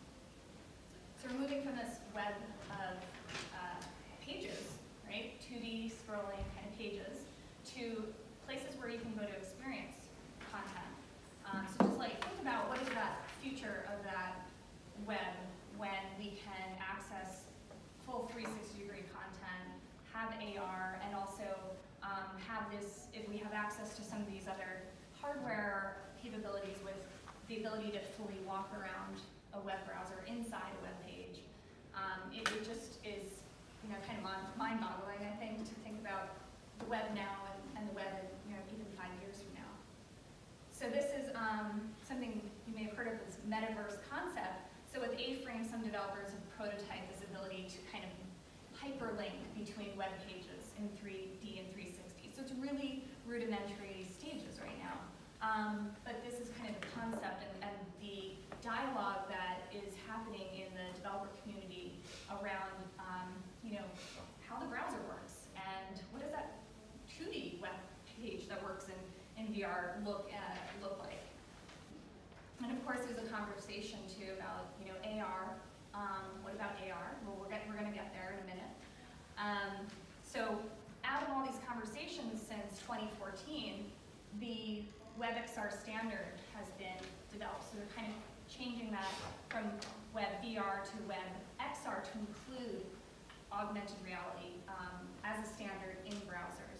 So we're moving from this web of uh, pages, right, two D scrolling kind of pages, to places where you can go to experience content. Um, so just like think about what is that future of that web when we can access full three sixty degree content, have A R, and also um, have this, if we have access to some of these other hardware capabilities with the ability to fully walk around a web browser inside a web page. Um, it, it just is, you know, kind of mind-boggling, I think, to think about the web now and, and the web in, you know, even five years from now. So this is um, something you may have heard of as metaverse concept. So with A-Frame, some developers have prototyped this ability to kind of hyperlink between web pages in three D and three sixty. So it's really rudimentary stages right now. Um, but this is kind of the concept and, and the dialogue that is happening in the developer community around, um, you know, how the browser works and what does that two D web page that works in, in V R look uh, look like. And of course, there's a conversation too about, you know, A A R. Um, what about A R? Well, we're, get, we're going to get there in a minute. Um, so out of all these conversations since twenty fourteen, the WebXR standard has been developed. So they're kind of changing that from WebVR to WebXR to include augmented reality um, as a standard in browsers.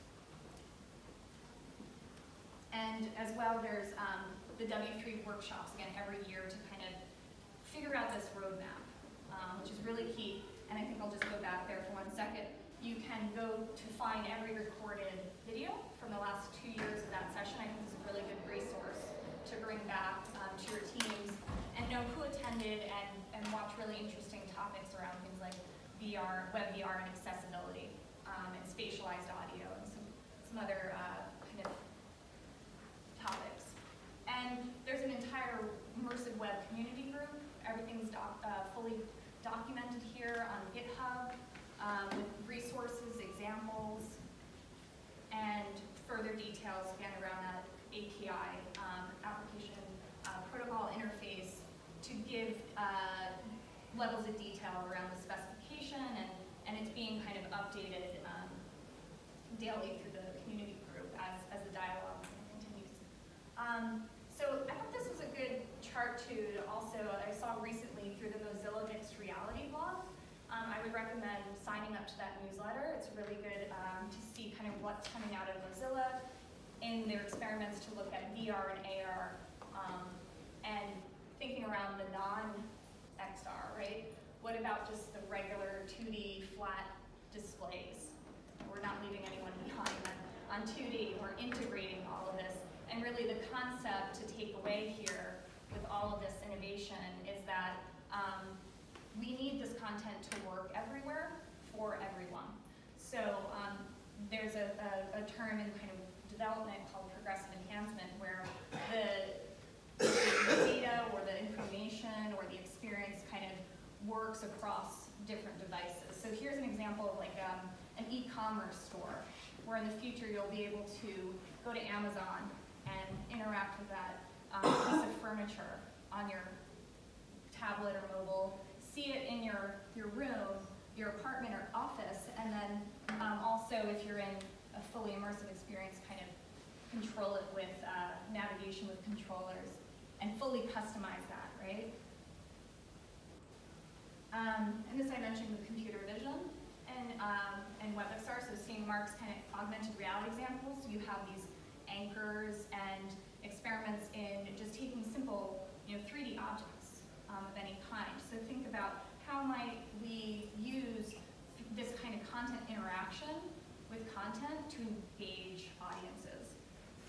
And as well, there's um, the W three workshops, again, every year to kind of figure out this roadmap, um, which is really key. And I think I'll just go back there for one second. You can go to find every recorded video from the last two years of that session. I think this is a really good resource to bring back um, to your teams and know who attended and, and watch really interesting topics around things like V R, web V R and accessibility, um, and spatialized audio and some, some other uh, kind of topics. And there's an entire immersive web community group. Everything's doc, uh, fully documented here on GitHub um, with resources, examples, and further details, again, around that A P I, um, application uh, protocol interface to give uh, levels of detail around the specification, and, and it's being kind of updated um, daily through the community group as, as the dialogue continues. Um, so I thought this was a good chart to also, I saw recently through the Mozilla Mixed Reality blog. Um, I would recommend signing up to that newsletter. It's really good um, to see kind of what's coming out of Mozilla in their experiments to look at V R and A R um, and thinking around the non-X R, right? What about just the regular two D flat displays? We're not leaving anyone behind on, on two D. We're integrating all of this. And really the concept to take away here with all of this innovation is that um, we need this content to work everywhere for everyone. So um, there's a, a, a term in kind of development called progressive enhancement where the, the data or the information or the experience kind of works across different devices. So here's an example of like um, an e-commerce store where in the future you'll be able to go to Amazon and interact with that um, piece of furniture on your tablet or mobile, see it in your, your room, your apartment or office, and then um, also if you're in a fully immersive experience, kind of control it with uh, navigation with controllers and fully customize that, right? Um, and this I mentioned with computer vision and, um, and WebXR, so seeing Mark's kind of augmented reality examples, you have these anchors and experiments in just taking simple, you know, three D objects um, of any kind. So think about how might we use this kind of content interaction with content to engage audiences.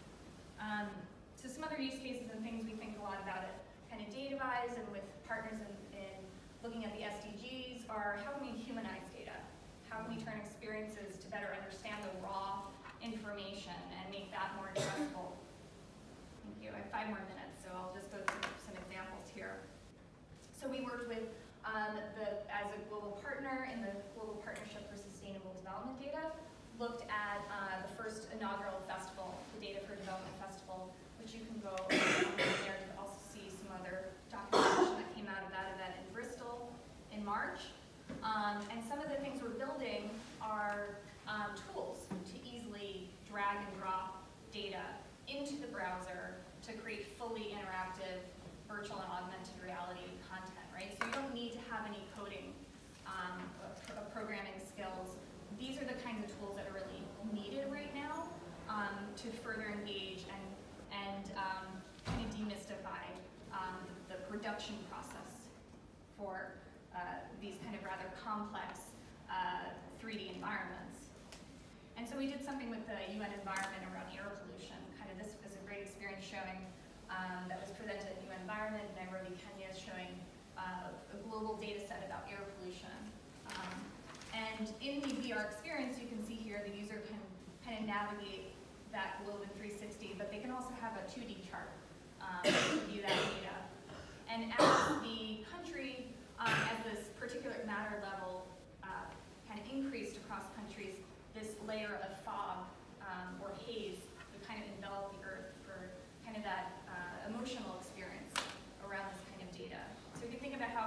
Um, so some other use cases and things we think a lot about it, kind of data-wise and with partners in, in looking at the S D Gs are how can we humanize data? How can we turn experiences to better understand the raw information and make that more accessible? Thank you. I have five more minutes, so I'll just go through some examples here. So we worked with, um, the, as a global partner in the Global Partnership for Sustainable Development Data, looked at uh, the first inaugural festival, the Data for Development Festival, which you can go um, there to also see some other documentation that came out of that event in Bristol in March. Um, and some of the things we're building are um, tools to easily drag and drop data into the browser to create fully interactive virtual and augmented reality content, right? So you don't need to have any coding um, or programming skills. These are the kinds of tools that are really needed right now um, to further engage and, and um, kind of demystify um, the production process for uh, these kind of rather complex uh, three D environments. And so we did something with the U N environment around air pollution. Kind of this was a great experience showing um, that was presented at U N Environment in Nairobi, Kenya, showing uh, a global data set about air pollution. Um, and in the V R experience, you can see here the user can kind of navigate that globe in three sixty, but they can also have a two D chart um, to view that data. And as the country, um, as this particulate matter level uh, kind of increased across countries, this layer of fog um, or haze would kind of envelop the earth for kind of that uh, emotional experience around this kind of data. So if you think about how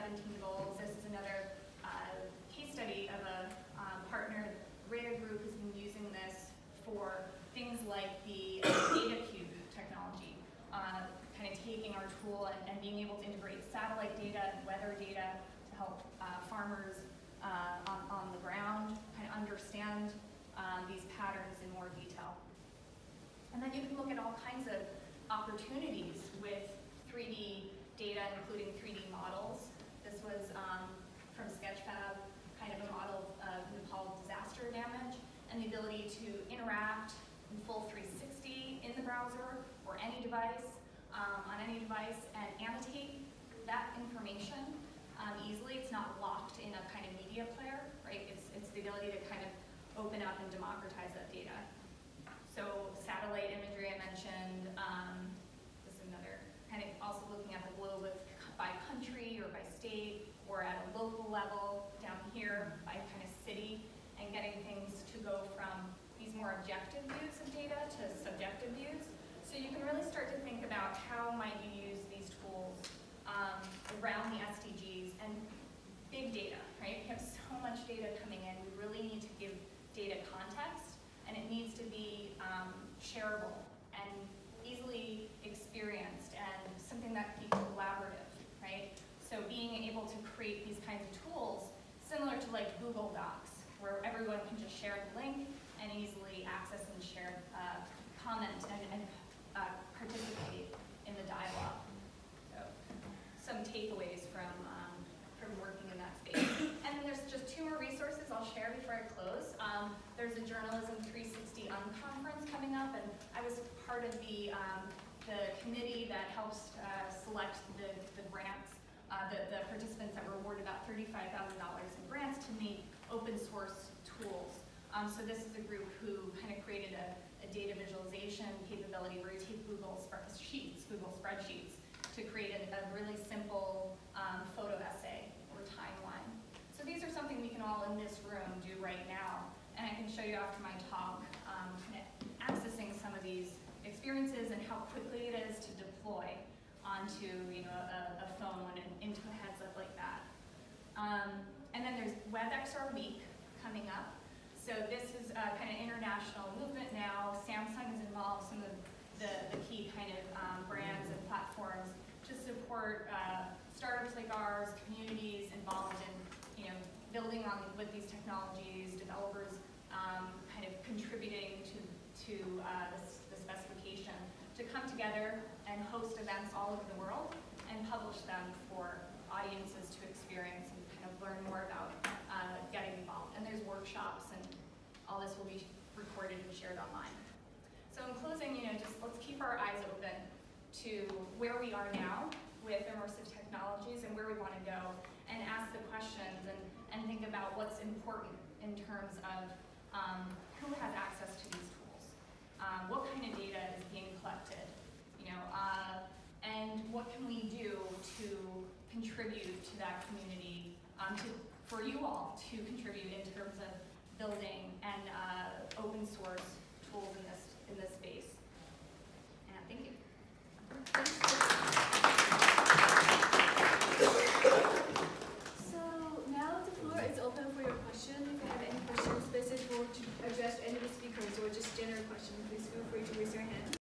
seventeen goals. This is another uh, case study of a um, partner. Raya Group has been using this for things like the data cube technology, uh, kind of taking our tool and, and being able to integrate satellite data and weather data to help uh, farmers uh, on, on the ground kind of understand um, these patterns in more detail. And then you can look at all kinds of opportunities with three D data, including three D models. This was um, from Sketchfab, kind of a model of Nepal disaster damage, and the ability to interact in full three sixty in the browser or any device, um, on any device, and annotate that information um, easily. It's not locked in a kind of media player, right? It's, it's the ability to kind of open up and democratize that data. So satellite imagery I mentioned, um, this is another, kind of also looking at the globe with, by country or by state or at a local level down here by kind of city, and getting things to go from these more objective views of data to subjective views. So you can really start to think about how might you use these tools um, around the S D Gs and big data, right? We have so much data coming in, we really need to give data context, and it needs to be um, shareable and easily experienced and something that can be collaborative, right? So being able to create these kinds of tools, similar to like Google Docs, where everyone can just share the link and easily access and share, uh, comment and, and uh, participate in the dialogue. So some takeaways from, um, from working in that space. And then there's just two more resources I'll share before I close. Um, there's a Journalism three sixty Unconference coming up, and I was part of the, um, the committee that helps uh, select the, the grants, uh, the, the participants that were awarded about thirty-five thousand dollars in grants to make open source tools. Um, so this is a group who kind of created a, a data visualization capability where you take Google Sheets, Google spreadsheets, to create a, a really simple um, photo essay or timeline. So these are something we can all in this room do right now, and I can show you after my talk, um, kind of accessing some of these experiences and how quickly it is to deploy onto, you know, a, a phone and into a headset like that. Um, and then there's WebXR Week coming up. So this is a kind of international movement now. Samsung is involved, some of the, the key kind of um, brands and platforms to support uh, startups like ours, communities involved in, you know, building on with these technologies, developers um, kind of contributing to, to uh, this, the specification, to come together and host events all over the world and publish them for audiences to experience and kind of learn more about uh, getting involved. And there's workshops, and all this will be recorded and shared online. So in closing, you know, just let's keep our eyes open to where we are now with immersive technologies and where we want to go, and ask the questions and, and think about what's important in terms of um, who has access to these tools, um, what kind of data is being collected, you know, uh, and what can we do to contribute to that community, um, to, for you all to contribute in terms of building and uh,